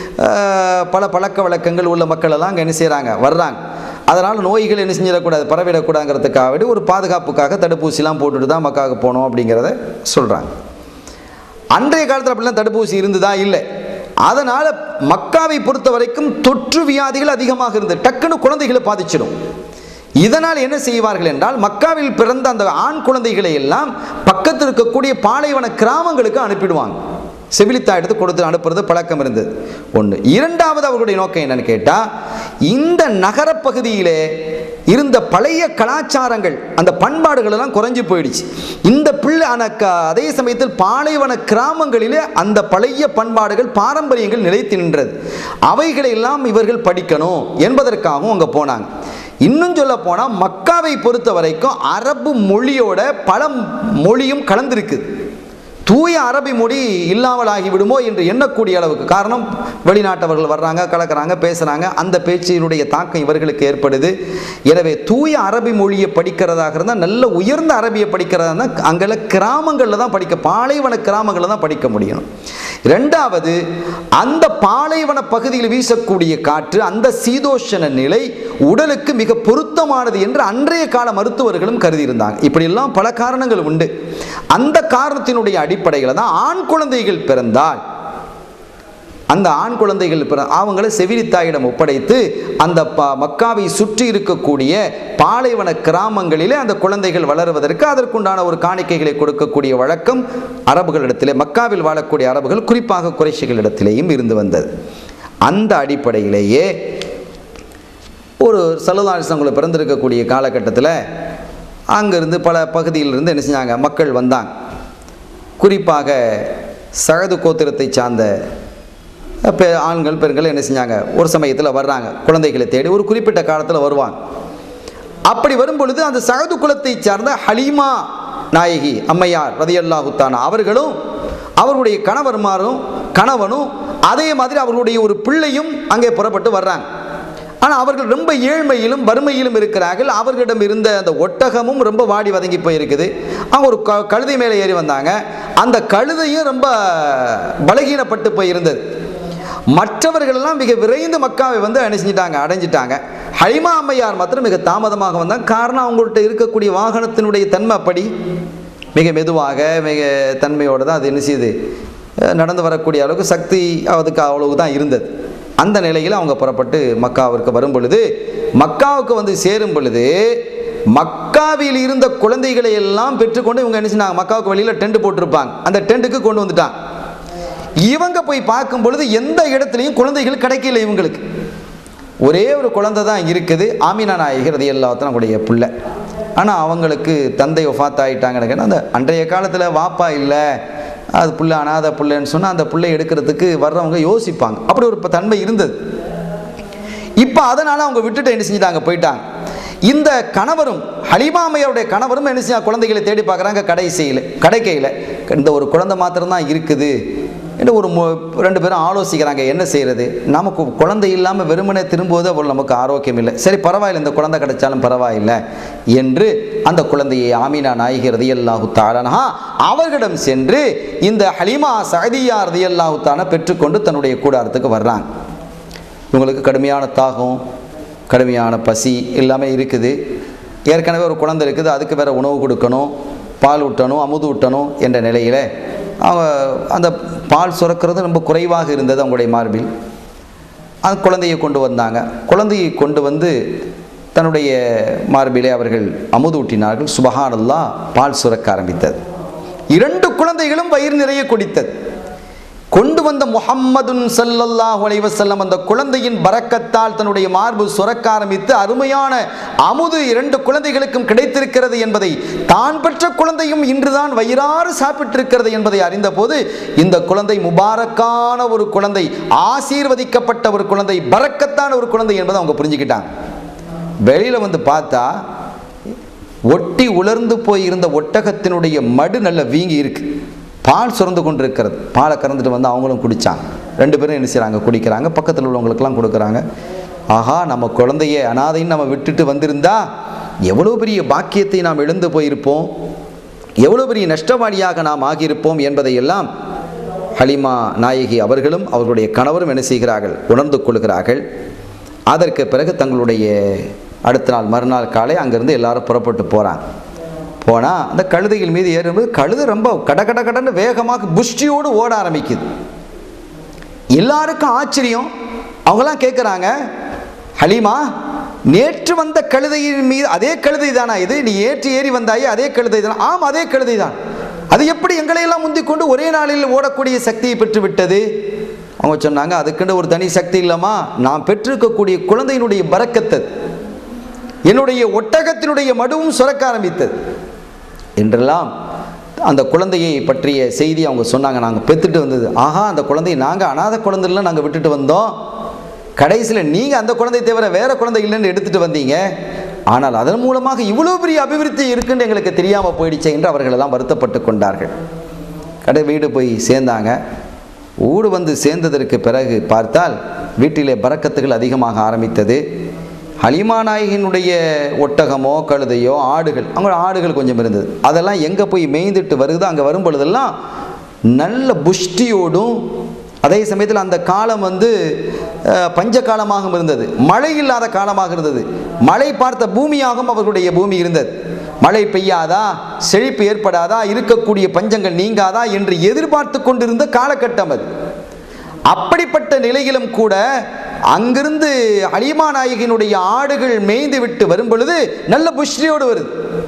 பல பழக்க வழக்கங்கள் உள்ள மக்கள் எல்லாம் அங்கே என்ன செய்கிறாங்க? வர்றாங்க. அதனால் நோய்கள் என்ன செஞ்சிடக்கூடாது, பரவிடக்கூடாதுங்கிறதுக்காக ஒரு பாதுகாப்புக்காக தடுப்பூசிலாம் போட்டுட்டு தான் மக்காவுக்கு போகணும் அப்படிங்கிறத சொல்கிறாங்க. அன்றைய காலத்தில் அப்படிலாம் தடுப்பூசி இருந்ததா? இல்லை. அதனால் மக்காவை பொறுத்த வரைக்கும் தொற்று வியாதிகள் அதிகமாக இருந்தது. டக்குன்னு குழந்தைகளை பாதிச்சிடும். இதனால் என்ன செய்வார்கள் என்றால், மக்காவில் பிறந்த அந்த ஆண் குழந்தைகளை எல்லாம் பக்கத்தில் இருக்கக்கூடிய பாலைவன கிராமங்களுக்கு அனுப்பிடுவாங்க. செவிலித்தா எடுத்து கொடுத்து அனுப்புறது பழக்கம் இருந்தது. ஒன்று. இரண்டாவது, அவர்களுடைய நோக்கம் என்னன்னு கேட்டால், இந்த நகரப்பகுதியிலே இருந்த பழைய கலாச்சாரங்கள், அந்த பண்பாடுகள் எல்லாம் குறைஞ்சி போயிடுச்சு. இந்த பிள்ளை அதே சமயத்தில் பாலைவன கிராமங்களிலே அந்த பழைய பண்பாடுகள், பாரம்பரியங்கள் நிலைத்து நின்றது. அவைகளை எல்லாம் இவர்கள் படிக்கணும் என்பதற்காகவும் அங்கே போனாங்க. இன்னும் சொல்ல போனால், மக்காவை பொறுத்த வரைக்கும் அரபு மொழியோட பல மொழியும் கலந்திருக்கு. தூய அரபி மொழி இல்லாமல் ஆகிவிடுமோ என்று எண்ணக்கூடிய அளவுக்கு. காரணம், வெளிநாட்டவர்கள் வர்றாங்க, கலக்கிறாங்க, பேசுகிறாங்க, அந்த பேச்சினுடைய தாக்கம் இவர்களுக்கு ஏற்படுது. எனவே தூய அரபி மொழியை படிக்கிறதாக இருந்தால், நல்ல உயர்ந்த அரபியை படிக்கிறதா இருந்தால் அங்கே கிராமங்களில் தான் படிக்க, பாலைவன கிராமங்களில் தான் படிக்க முடியும். ரெண்டாவது, அந்த பாலைவன பகுதியில் வீசக்கூடிய காற்று, அந்த சீதோஷண நிலை உடலுக்கு மிக பொருத்தமானது என்று அன்றைய கால மருத்துவர்களும் கருதியிருந்தாங்க. இப்படியெல்லாம் பல காரணங்கள் உண்டு. அந்த காரணத்தினுடைய அடிப்படையில் தான் ஆண் குழந்தைகள் பிறந்தால் அந்த ஆண் குழந்தைகள் பிற அவங்களை செவிலித்தாயிடம் ஒப்படைத்து அந்த மக்காவை சுற்றி இருக்கக்கூடிய பாலைவன கிராமங்களிலே அந்த குழந்தைகள் வளருவதற்கு அதற்குண்டான ஒரு காணிக்கைகளை கொடுக்கக்கூடிய வழக்கம் அரபுகளிடத்திலே, மக்காவில் வாழக்கூடிய அரபுகள், குறிப்பாக குறைஷிகளிடத்திலேயும் இருந்து வந்தது. அந்த அடிப்படையிலேயே ஒரு ஸல்லல்லாஹு அலைஹி வஸல்லம் பிறந்திருக்கக்கூடிய காலகட்டத்தில் அங்கிருந்து பல பகுதியிலிருந்து என்ன செஞ்சாங்க? மக்கள் வந்தாங்க. குறிப்பாக சகது கோத்திரத்தை சார்ந்த பெ ஆண்கள் பெண்கள் என்ன செஞ்சாங்க? ஒரு சமயத்தில் வர்றாங்க, குழந்தைகளை தேடி ஒரு குறிப்பிட்ட காலத்தில் வருவாங்க. அப்படி வரும் பொழுது அந்த சகது குலத்தை சார்ந்த ஹலீமா நாயகி அம்மையார் ரலியல்லாஹு தஆலா அவர்களும் அவர்களுடைய கணவர்மாரும் கணவனும் அதே மாதிரி அவர்களுடைய ஒரு பிள்ளையும் அங்கே புறப்பட்டு வர்றாங்க. ஆனால் அவர்கள் ரொம்ப ஏழ்மையிலும் வறுமையிலும் இருக்கிறார்கள். அவர்களிடம் இருந்த அந்த ஒட்டகமும் ரொம்ப வாடி வதங்கி போயிருக்குது. அவங்க ஒரு க கழுதை மேலே ஏறி வந்தாங்க. அந்த கழுதையும் ரொம்ப பலகீனப்பட்டு போயிருந்தது. மற்றவர்களெல்லாம் மிக விரைந்து மக்காவை வந்து அணிஞ்சிட்டாங்க அடைஞ்சிட்டாங்க. ஹலீமா அம்மையார் மாத்திரம் மிக தாமதமாக வந்தாங்க. காரணம், அவங்கள்ட்ட இருக்கக்கூடிய வாகனத்தினுடைய தன்மை அப்படி மிக மெதுவாக மிக தன்மையோடு தான் அது என்ன செய்யுது, நடந்து வரக்கூடிய அளவுக்கு சக்தி அதுக்கு அவ்வளவு தான் இருந்தது. அந்த நிலையில் அவங்க புறப்பட்டு மக்காவிற்கு வரும் பொழுது, மக்காவுக்கு வந்து சேரும் பொழுது மக்காவில் இருந்த குழந்தைகளை எல்லாம் பெற்றுக்கொண்டு இவங்க என்ன செஞ்சாங்க? மக்காவுக்கு வெளியில் டென்ட் போட்டிருப்பாங்க, அந்த டென்ட்டுக்கு கொண்டு வந்துட்டாங்க. இவங்க போய் பார்க்கும் பொழுது எந்த இடத்துலையும் குழந்தைகள் கிடைக்கல. இவங்களுக்கு ஒரே ஒரு குழந்தை தான் இருக்குது, ஆமினா நாயகி ரலியல்லாஹு தஆலா அவங்களுடைய பிள்ளை. ஆனால் அவங்களுக்கு தந்தை வஃபாத் ஆகிட்டாங்கன்னு அந்த அன்றைய காலத்தில் வாப்பா இல்லை, அது பிள்ளை அனாதை பிள்ளைன்னு சொன்னால் அந்த பிள்ளை எடுக்கிறதுக்கு வர்றவங்க யோசிப்பாங்க. அப்படி ஒரு தன்மை இருந்தது. இப்போ அதனால் அவங்க விட்டுட்டு என்ன செஞ்சுட்டாங்க, போயிட்டாங்க. இந்த கணவரும் ஹலீமா அம்மையாருடைய கணவரும் என்ன செய்ய குழந்தைகளை தேடி பார்க்குறாங்க, கடைசியில் கிடைக்கையில் இந்த ஒரு குழந்தை மாத்திரம்தான் இருக்குது என்று ஒரு ரெண்டு பேரும் ஆலோசிக்கிறாங்க. என்ன செய்கிறது, நமக்கு குழந்தை இல்லாமல் வெறுமனே திரும்புவது அவ்வளோ நமக்கு ஆரோக்கியம் இல்லை, சரி பரவாயில்லை இந்த குழந்தை கிடைச்சாலும் பரவாயில்லை என்று அந்த குழந்தையை ஆமினா நாயகி ரலியல்லாஹு தஆலா அன்ஹா அவர்களிடம் சென்று இந்த ஹலீமா சஅதிய்யா ரலியல்லாஹு தஆலா பெற்றுக்கொண்டு தன்னுடைய கூடாரத்துக்கு வர்றாங்க. இவங்களுக்கு கடுமையான தாகம், கடுமையான பசி எல்லாமே இருக்குது. ஏற்கனவே ஒரு குழந்தை இருக்குது, அதுக்கு வேறு உணவு கொடுக்கணும், பால் ஊட்டணும், அமுது ஊட்டணும் என்ற நிலையில் அவங்க அந்த பால் சுரக்கிறது ரொம்ப குறைவாக இருந்தது அவங்களுடைய மார்பில். அந்த குழந்தையை கொண்டு வந்தாங்க. குழந்தையை கொண்டு வந்து தன்னுடைய மார்பிலே அவர்கள் அமுது ஊட்டினார்கள். சுபஹானல்லாஹ், பால் சுரக்க ஆரம்பித்தது. இரண்டு குழந்தைகளும் வயிறு நிறைய குடித்தது. கொண்டு வந்த முஹம்மதுன் ஸல்லல்லாஹு அலைஹி வஸல்லம் அந்த குழந்தையின் பரக்கத்தால் தன்னுடைய மார்பு சுரக்க ஆரம்பித்து அருமையான அமுது இரண்டு குழந்தைகளுக்கும் கிடைத்திருக்கிறது என்பதை, தான் பெற்ற குழந்தையும் இன்றுதான் வயிறாறு சாப்பிட்டிருக்கிறது என்பதை அறிந்த போது இந்த குழந்தை முபாரக்கான ஒரு குழந்தை, ஆசீர்வதிக்கப்பட்ட ஒரு குழந்தை, பரக்கத்தான ஒரு குழந்தை என்பதை அவங்க புரிஞ்சுக்கிட்டாங்க. வெளியில் வந்து பார்த்தா ஒட்டி உலர்ந்து போயிருந்த ஒட்டகத்தினுடைய மடு நல்ல வீங்கி இருக்கு, பால் சுரந்து கொண்டு இருக்கிறது. பாலை கறந்துட்டு வந்து அவங்களும் குடித்தாங்க. ரெண்டு பேரும் என்ன செய்கிறாங்க, குடிக்கிறாங்க. பக்கத்தில் உள்ளவங்களுக்கெல்லாம் கொடுக்குறாங்க. ஆஹா, நம்ம குழந்தைய அனாதைன்னு நம்ம விட்டுட்டு வந்திருந்தா எவ்வளோ பெரிய பாக்கியத்தை நாம் எழுந்து போயிருப்போம், எவ்வளோ பெரிய நஷ்டவாளியாக நாம் ஆகியிருப்போம் என்பதையெல்லாம் ஹலீமா நாயகி அவர்களும் அவர்களுடைய கணவரும் என்ன செய்கிறார்கள், உணர்ந்து கொள்கிறார்கள். அதற்கு பிறகு தங்களுடைய அடுத்த நாள் மறுநாள் காலை அங்கேருந்து எல்லாரும் புறப்பட்டு போகிறாங்க. போனால் அந்த கழுதைகள் மீது ஏறும்போது கழுதை ரொம்ப கட கட கடன்னு வேகமாக புஷ்டியோடு ஓட ஆரம்பிக்குது. எல்லாருக்கும் ஆச்சரியம். அவங்களாம் கேட்குறாங்க, ஹலீமா, நேற்று வந்த கழுதையின் மீது அதே கழுதை தானா இது? நீ ஏற்றி ஏறி வந்தாயே அதே கழுதை தானா? ஆம், அதே கழுதை தான். அது எப்படி எங்களையெல்லாம் முந்திக் கொண்டு ஒரே நாளில் ஓடக்கூடிய சக்தியை பெற்று விட்டது? அவங்க சொன்னாங்க, அதுக்குன்னு ஒரு தனி சக்தி இல்லைம்மா, நான் பெற்றிருக்கக்கூடிய குழந்தையினுடைய பரக்கத்து, என்னுடைய ஒட்டகத்தினுடைய மடுவும் சுரக்க ஆரம்பித்தது என்றெல்லாம் அந்த குழந்தையை பற்றிய செய்தி அவங்க சொன்னாங்க. நாங்கள் பெற்றுட்டு வந்தது, ஆஹா, அந்த குழந்தையை நாங்கள் அனாதை குழந்தைலாம் நாங்கள் விட்டுட்டு வந்தோம், கடைசியில் நீங்கள் அந்த குழந்தை தவிர வேறு குழந்தை இல்லைன்னு எடுத்துகிட்டு வந்தீங்க, ஆனால் அதன் மூலமாக இவ்வளோ பெரிய அபிவிருத்தி இருக்குன்னு எங்களுக்கு தெரியாமல் போயிடுச்சே என்று அவர்களெல்லாம் வருத்தப்பட்டு கொண்டார்கள். கடை வீடு போய் சேர்ந்தாங்க. ஊடு வந்து சேர்ந்ததற்கு பிறகு பார்த்தால் வீட்டிலே பரக்கத்துகள் அதிகமாக ஆரம்பித்தது. ஹலீமா நாயகினுடைய ஒட்டகமோ கழுதையோ ஆடுகள், அவங்க ஆடுகள் கொஞ்சம் இருந்தது, அதெல்லாம் எங்கே போய் மேய்ந்துட்டு வருது, அங்கே வரும் பொழுதெல்லாம் நல்ல புஷ்டியோடும், அதே சமயத்தில் அந்த காலம் வந்து பஞ்ச காலமாகவும் இருந்தது, மழை இல்லாத காலமாக இருந்தது, மழை பார்த்த பூமியாகவும் அவர்களுடைய பூமி இருந்தது. மழை பெய்யாதா, செழிப்பு ஏற்படாதா, இருக்கக்கூடிய பஞ்சங்கள் நீங்காதா என்று எதிர்பார்த்து கொண்டிருந்த காலகட்டம் அது. அப்படிப்பட்ட நிலையிலும் கூட அங்கிருந்து ஹலீமா நாயகியினுடைய ஆடுகள் மேய்ந்து விட்டு வரும் பொழுது நல்ல புஷ்டியோடு வருது,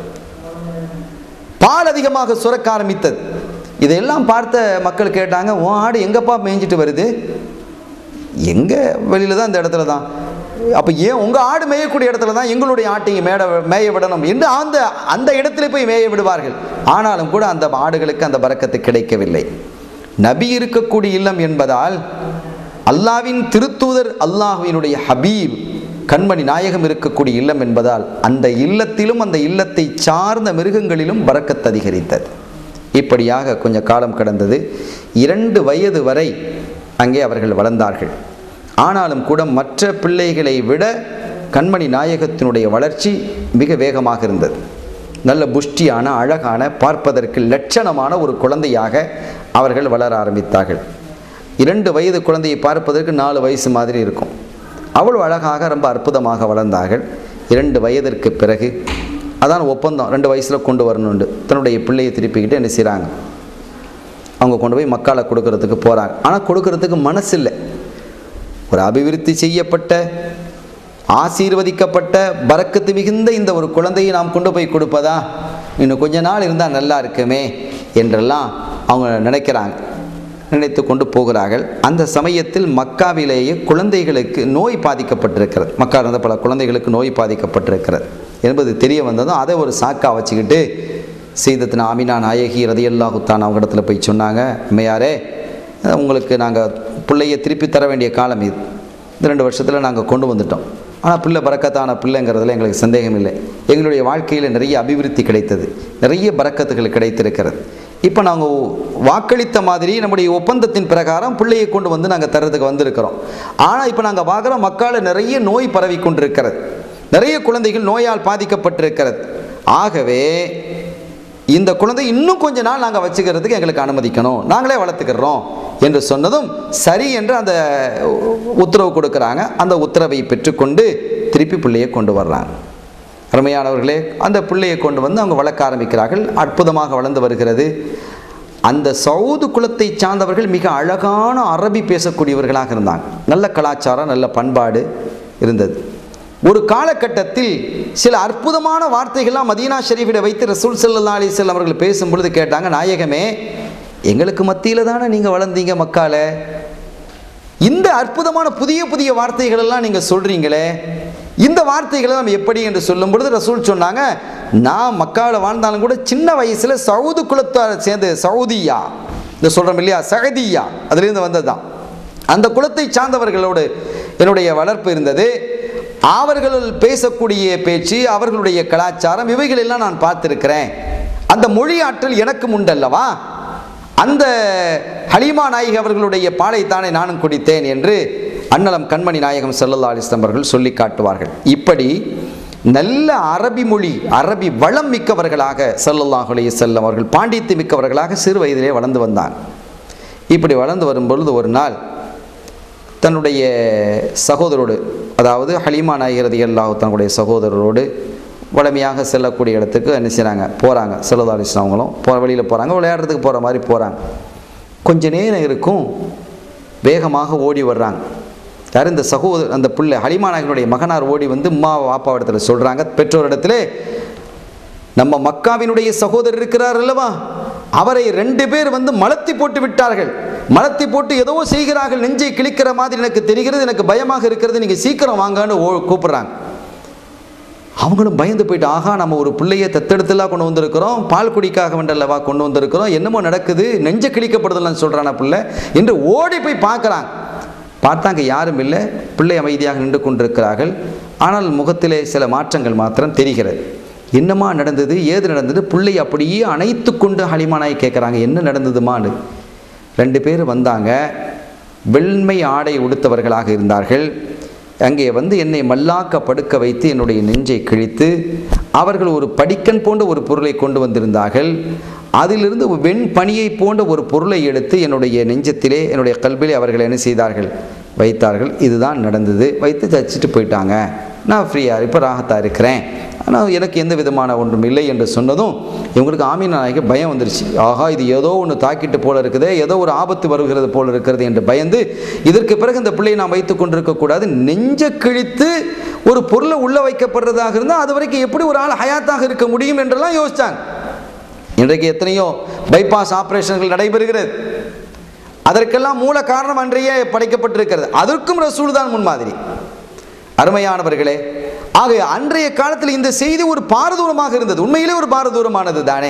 பால் அதிகமாக சுரக்க ஆரம்பித்தது. இதையெல்லாம் பார்த்த மக்கள் கேட்டாங்க, உன் ஆடு எங்கப்பா மேய்ஞ்சிட்டு வருது? எங்க வெளியில தான், இந்த இடத்துல தான். அப்போ ஏன் உங்கள் ஆடு மேயக்கூடிய இடத்துல தான் எங்களுடைய ஆட்டையும் மேட மேய விடணும் என்று அந்த அந்த இடத்துல போய் மேய விடுவார்கள். ஆனாலும் கூட அந்த ஆடுகளுக்கு அந்த பரக்கத்து கிடைக்கவில்லை. நபி இருக்கக்கூடிய இல்லம் என்பதால், அல்லாவின் திருத்தூதர் அல்லாஹ்வினுடைய ஹபீப் கண்மணி நாயகம் இருக்கக்கூடிய இல்லம் என்பதால் அந்த இல்லத்திலும் அந்த இல்லத்தை சார்ந்த மிருகங்களிலும் பரக்கத்து அதிகரித்தது. இப்படியாக கொஞ்ச காலம் கடந்தது. இரண்டு வயது வரை அங்கே அவர்கள் வளர்ந்தார்கள். ஆனாலும் கூட மற்ற பிள்ளைகளை விட கண்மணி நாயகத்தினுடைய வளர்ச்சி மிக வேகமாக இருந்தது. நல்ல புஷ்டியான, அழகான, பார்ப்பதற்கு லட்சணமான ஒரு குழந்தையாக அவர்கள் வளர ஆரம்பித்தார்கள். இரண்டு வயது குழந்தையை பார்ப்பதற்கு நாலு வயசு மாதிரி இருக்கும். அவ்வளோ அழகாக ரொம்ப அற்புதமாக வளர்ந்தார்கள். இரண்டு வயதிற்கு பிறகு அதான் ஒப்பந்தம், ரெண்டு வயசில் கொண்டு வரணுண்டு. தன்னுடைய பிள்ளையை திருப்பிக்கிட்டு என்ன செய்கிறாங்க, அவங்க கொண்டு போய் மக்களை கொடுக்கறதுக்கு போகிறாங்க. ஆனால் கொடுக்கறதுக்கு மனசு இல்லை. ஒரு அபிவிருத்தி செய்யப்பட்ட, ஆசீர்வதிக்கப்பட்ட, பரக்கத்து மிகுந்த இந்த ஒரு குழந்தையை நாம் கொண்டு போய் கொடுப்பதா, இன்னும் கொஞ்ச நாள் இருந்தால் நல்லா இருக்குமே என்றெல்லாம் அவங்க நினைக்கிறாங்க. நினைத்து கொண்டு போகிறார்கள். அந்த சமயத்தில் மக்காவிலேயே குழந்தைகளுக்கு நோய் பாதிக்கப்பட்டிருக்கிறது. மக்கா இருந்த பல குழந்தைகளுக்கு நோய் பாதிக்கப்பட்டிருக்கிறது என்பது தெரிய வந்ததும் அதை ஒரு சாக்கா வச்சுக்கிட்டு சையதத்துனா ஆமினா நாயகி ரலியல்லாஹு தஆலா அவங்க இடத்துல போய் சொன்னாங்க, அம்மையாரே, உங்களுக்கு நாங்கள் பிள்ளையை திருப்பி தர வேண்டிய காலம் இது. இந்த ரெண்டு வருஷத்தில் நாங்கள் கொண்டு வந்துட்டோம். ஆனால் பிள்ளை பரக்கத்தான பிள்ளைங்கிறதுல எங்களுக்கு சந்தேகம் இல்லை. எங்களுடைய வாழ்க்கையில் நிறைய அபிவிருத்தி கிடைத்தது, நிறைய பரக்கத்துகள் கிடைத்திருக்கிறது. இப்போ நாங்கள் வாக்களித்த மாதிரி நம்முடைய ஒப்பந்தத்தின் பிரகாரம் பிள்ளையை கொண்டு வந்து நாங்கள் தர்றதுக்கு வந்திருக்கிறோம். ஆனால் இப்போ நாங்கள் பார்க்குற மக்கள் நிறைய நோய் பரவி கொண்டிருக்கிறது, நிறைய குழந்தைகள் நோயால் பாதிக்கப்பட்டிருக்கிறது. ஆகவே இந்த குழந்தை இன்னும் கொஞ்ச நாள் நாங்கள் வச்சுக்கிறதுக்கு எங்களுக்கு அனுமதிக்கணும், நாங்களே வளர்த்துக்கிறோம் என்று சொன்னதும் சரி என்று அந்த உத்தரவு கொடுக்குறாங்க. அந்த உத்தரவை பெற்றுக்கொண்டு திருப்பி பிள்ளையை கொண்டு வர்றாங்க. அருமையானவர்களே, அந்த பிள்ளையை கொண்டு வந்து அவங்க வளர்க்க ஆரம்பிக்கிறார்கள். அற்புதமாக வளர்ந்து வருகிறது. அந்த சவுது குலத்தை சார்ந்தவர்கள் மிக அழகான அரபி பேசக்கூடியவர்களாக இருந்தாங்க. நல்ல கலாச்சாரம், நல்ல பண்பாடு இருந்தது. ஒரு காலகட்டத்தில் சில அற்புதமான வார்த்தைகள்லாம் மதீனா ஷரீஃபிட வைத்து ரசூல் ஸல்லல்லாஹு அலைஹி வஸல்லம் அவர்கள் பேசும் பொழுது கேட்டாங்க, நாயகமே, எங்களுக்கு மத்தியில் தானே நீங்கள் வளர்ந்தீங்க மக்கால, இந்த அற்புதமான புதிய புதிய வார்த்தைகள் எல்லாம் நீங்கள் சொல்கிறீங்களே, இந்த வார்த்தைகளை நம்ம எப்படி என்று சொல்லும் பொழுது ரசூல் சொன்னாங்க, நான் மக்காவில் வாழ்ந்தாலும் கூட சின்ன வயசில் சவுது குலத்தார் சேர்ந்து சவுதியா இந்த சொல்கிறோம் இல்லையா, சகதியா, அதுலேருந்து வந்தது தான். அந்த குலத்தை சார்ந்தவர்களோடு என்னுடைய வளர்ப்பு இருந்தது. அவர்கள் பேசக்கூடிய பேச்சு, அவர்களுடைய கலாச்சாரம், இவைகளெல்லாம் நான் பார்த்திருக்கிறேன். அந்த மொழி ஆற்றல் எனக்கும் உண்டல்லவா, அந்த ஹலீமா நாயகி அவர்களுடைய பாலைத்தானே நானும் குடித்தேன் என்று அன்னலம் கண்மணி நாயகம் ஸல்லல்லாஹு அலைஹி வஸல்லம் அவர்கள் சொல்லி காட்டுவார்கள். இப்படி நல்ல அரபி மொழி, அரபி வளம் மிக்கவர்களாக ஸல்லல்லாஹு அலைஹி வஸல்லம் அவர்கள் பாண்டித்ய மிக்கவர்களாக சிறு வயதிலே வளர்ந்து வந்தாங்க. இப்படி வளர்ந்து வரும்பொழுது ஒரு நாள் தன்னுடைய சகோதரோடு, அதாவது ஹலீமா நாயகி ரலியல்லாஹு தன்னுடைய சகோதரரோடு வளமையாக செல்லக்கூடிய இடத்துக்கு என்ன செய்கிறாங்க, போகிறாங்க. ஸல்லல்லாஹு அலைஹி வஸல்லம் அவங்களும் போகிற வழியில் போகிறாங்க, விளையாடுறதுக்கு போகிற மாதிரி போகிறாங்க. கொஞ்ச நேரம் இருக்கும், வேகமாக ஓடி வர்றாங்க. யார், இந்த சகோதரர், அந்த பிள்ளை ஹலீமா நாயகினுடைய மகனார் ஓடி வந்து உம்மா வாப்பா இடத்துல சொல்கிறாங்க, பெற்றோரிடத்துல, நம்ம மக்காவினுடைய சகோதரர் இருக்கிறார் அல்லவா, அவரை ரெண்டு பேர் வந்து மலத்தி போட்டு விட்டார்கள், மலத்தி போட்டு ஏதோ செய்கிறார்கள், நெஞ்சை கிழிக்கிற மாதிரி எனக்கு தெரிகிறது, எனக்கு பயமாக இருக்கிறது, நீங்கள் சீக்கிரம் வாங்கன்னு கூப்பிட்றாங்க. அவங்களும் பயந்து போயிட்டு, ஆகா, நம்ம ஒரு பிள்ளையை தத்தெடுத்துலாம் கொண்டு வந்திருக்கிறோம், பால் குடிக்காக வேண்டல்லவா கொண்டு வந்திருக்கிறோம், என்னமோ நடக்குது, நெஞ்ச கிழிக்கப்படுதலாம் சொல்கிறான பிள்ளை என்று ஓடி போய் பார்க்குறாங்க. பார்த்தாங்க, யாரும் இல்லை, பிள்ளை அமைதியாக நின்று கொண்டிருக்கிறார்கள். ஆனால் முகத்திலே சில மாற்றங்கள் மாத்திரம் தெரிகிறது. என்னமா நடந்தது, ஏது நடந்தது, பிள்ளை அப்படியே அணைத்து கொண்டு ஹலீமா நாயகி கேட்குறாங்க, என்ன நடந்ததுமான்னு. ரெண்டு பேர் வந்தாங்க, வெண்மை ஆடை உடுத்தவர்களாக இருந்தார்கள். அங்கே வந்து என்னை மல்லாக்க படுக்க வைத்து என்னுடைய நெஞ்சை கிழித்து, அவர்கள் ஒரு படிக்கன் போன்ற ஒரு பொருளை கொண்டு வந்திருந்தார்கள். அதிலிருந்து வெண் பனியை போன்ற ஒரு பொருளை எடுத்து என்னுடைய நெஞ்சத்திலே, என்னுடைய கல்விலே அவர்கள் என்ன செய்தார்கள், வைத்தார்கள். இதுதான் நடந்தது. வைத்து தச்சுட்டு போயிட்டாங்க. நான் ஃப்ரீயாக இப்போ ராகத்தாக இருக்கிறேன், ஆனால் எனக்கு எந்த விதமான ஒன்றும் இல்லை என்று சொன்னதும் இவங்களுக்கு ஆமீனா நாயகி பயம் வந்துருச்சு. ஆகா, இது ஏதோ ஒன்று தாக்கிட்டு போல இருக்குதே, ஏதோ ஒரு ஆபத்து வருகிறது போல இருக்கிறது என்று பயந்து, இதற்கு பிறகு இந்த பிள்ளையை நாம் வைத்து கொண்டிருக்கக்கூடாது, நெஞ்ச கிழித்து ஒரு பொருளை உள்ள வைக்கப்படுறதாக இருந்தால் அது வரைக்கும் எப்படி ஒரு ஆள் ஹயாத்தாக இருக்க முடியும் என்றெல்லாம் யோசித்தாங்க. இன்றைக்கு எத்தனையோ பைபாஸ் ஆபரேஷன்கள் நடைபெறுகிறது. அதற்கெல்லாம் மூல காரணம் அன்றையே படைக்கப்பட்டிருக்கிறது. அதற்கும் ரசூல் தான் முன்மாதிரி. அருமையானவர்களே, ஆக அன்றைய காலத்தில் இந்த செய்தி ஒரு பாரதூரமாக இருந்தது. உண்மையிலே ஒரு பாரதூரமானது தானே.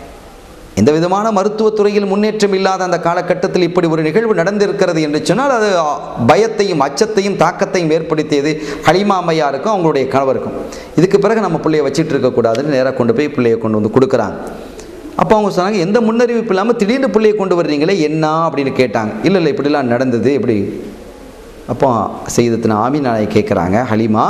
எந்த விதமான மருத்துவத்துறையில் முன்னேற்றம் இல்லாத அந்த காலகட்டத்தில் இப்படி ஒரு நிகழ்வு நடந்திருக்கிறது என்று சொன்னால் அது பயத்தையும் அச்சத்தையும் தாக்கத்தையும் ஏற்படுத்தியது ஹலீமா அம்மையாருக்கும் அவங்களுடைய கணவருக்கும். இதுக்கு பிறகு நம்ம பிள்ளையை வச்சுட்டு இருக்கக்கூடாதுன்னு நேராக கொண்டு போய் பிள்ளையை கொண்டு வந்து கொடுக்குறாங்க. அப்போ அவங்க சொன்னாங்க, எந்த முன்னறிவிப்பு இல்லாமல் திடீர்னு பிள்ளையை கொண்டு வர்றீங்களே என்ன அப்படின்னு கேட்டாங்க. இல்லை இல்லை இப்படிலாம் நடந்தது இப்படி. அப்போ சையதத்துனா ஆமீனா நாயகி கேட்குறாங்க, ஹலீமா,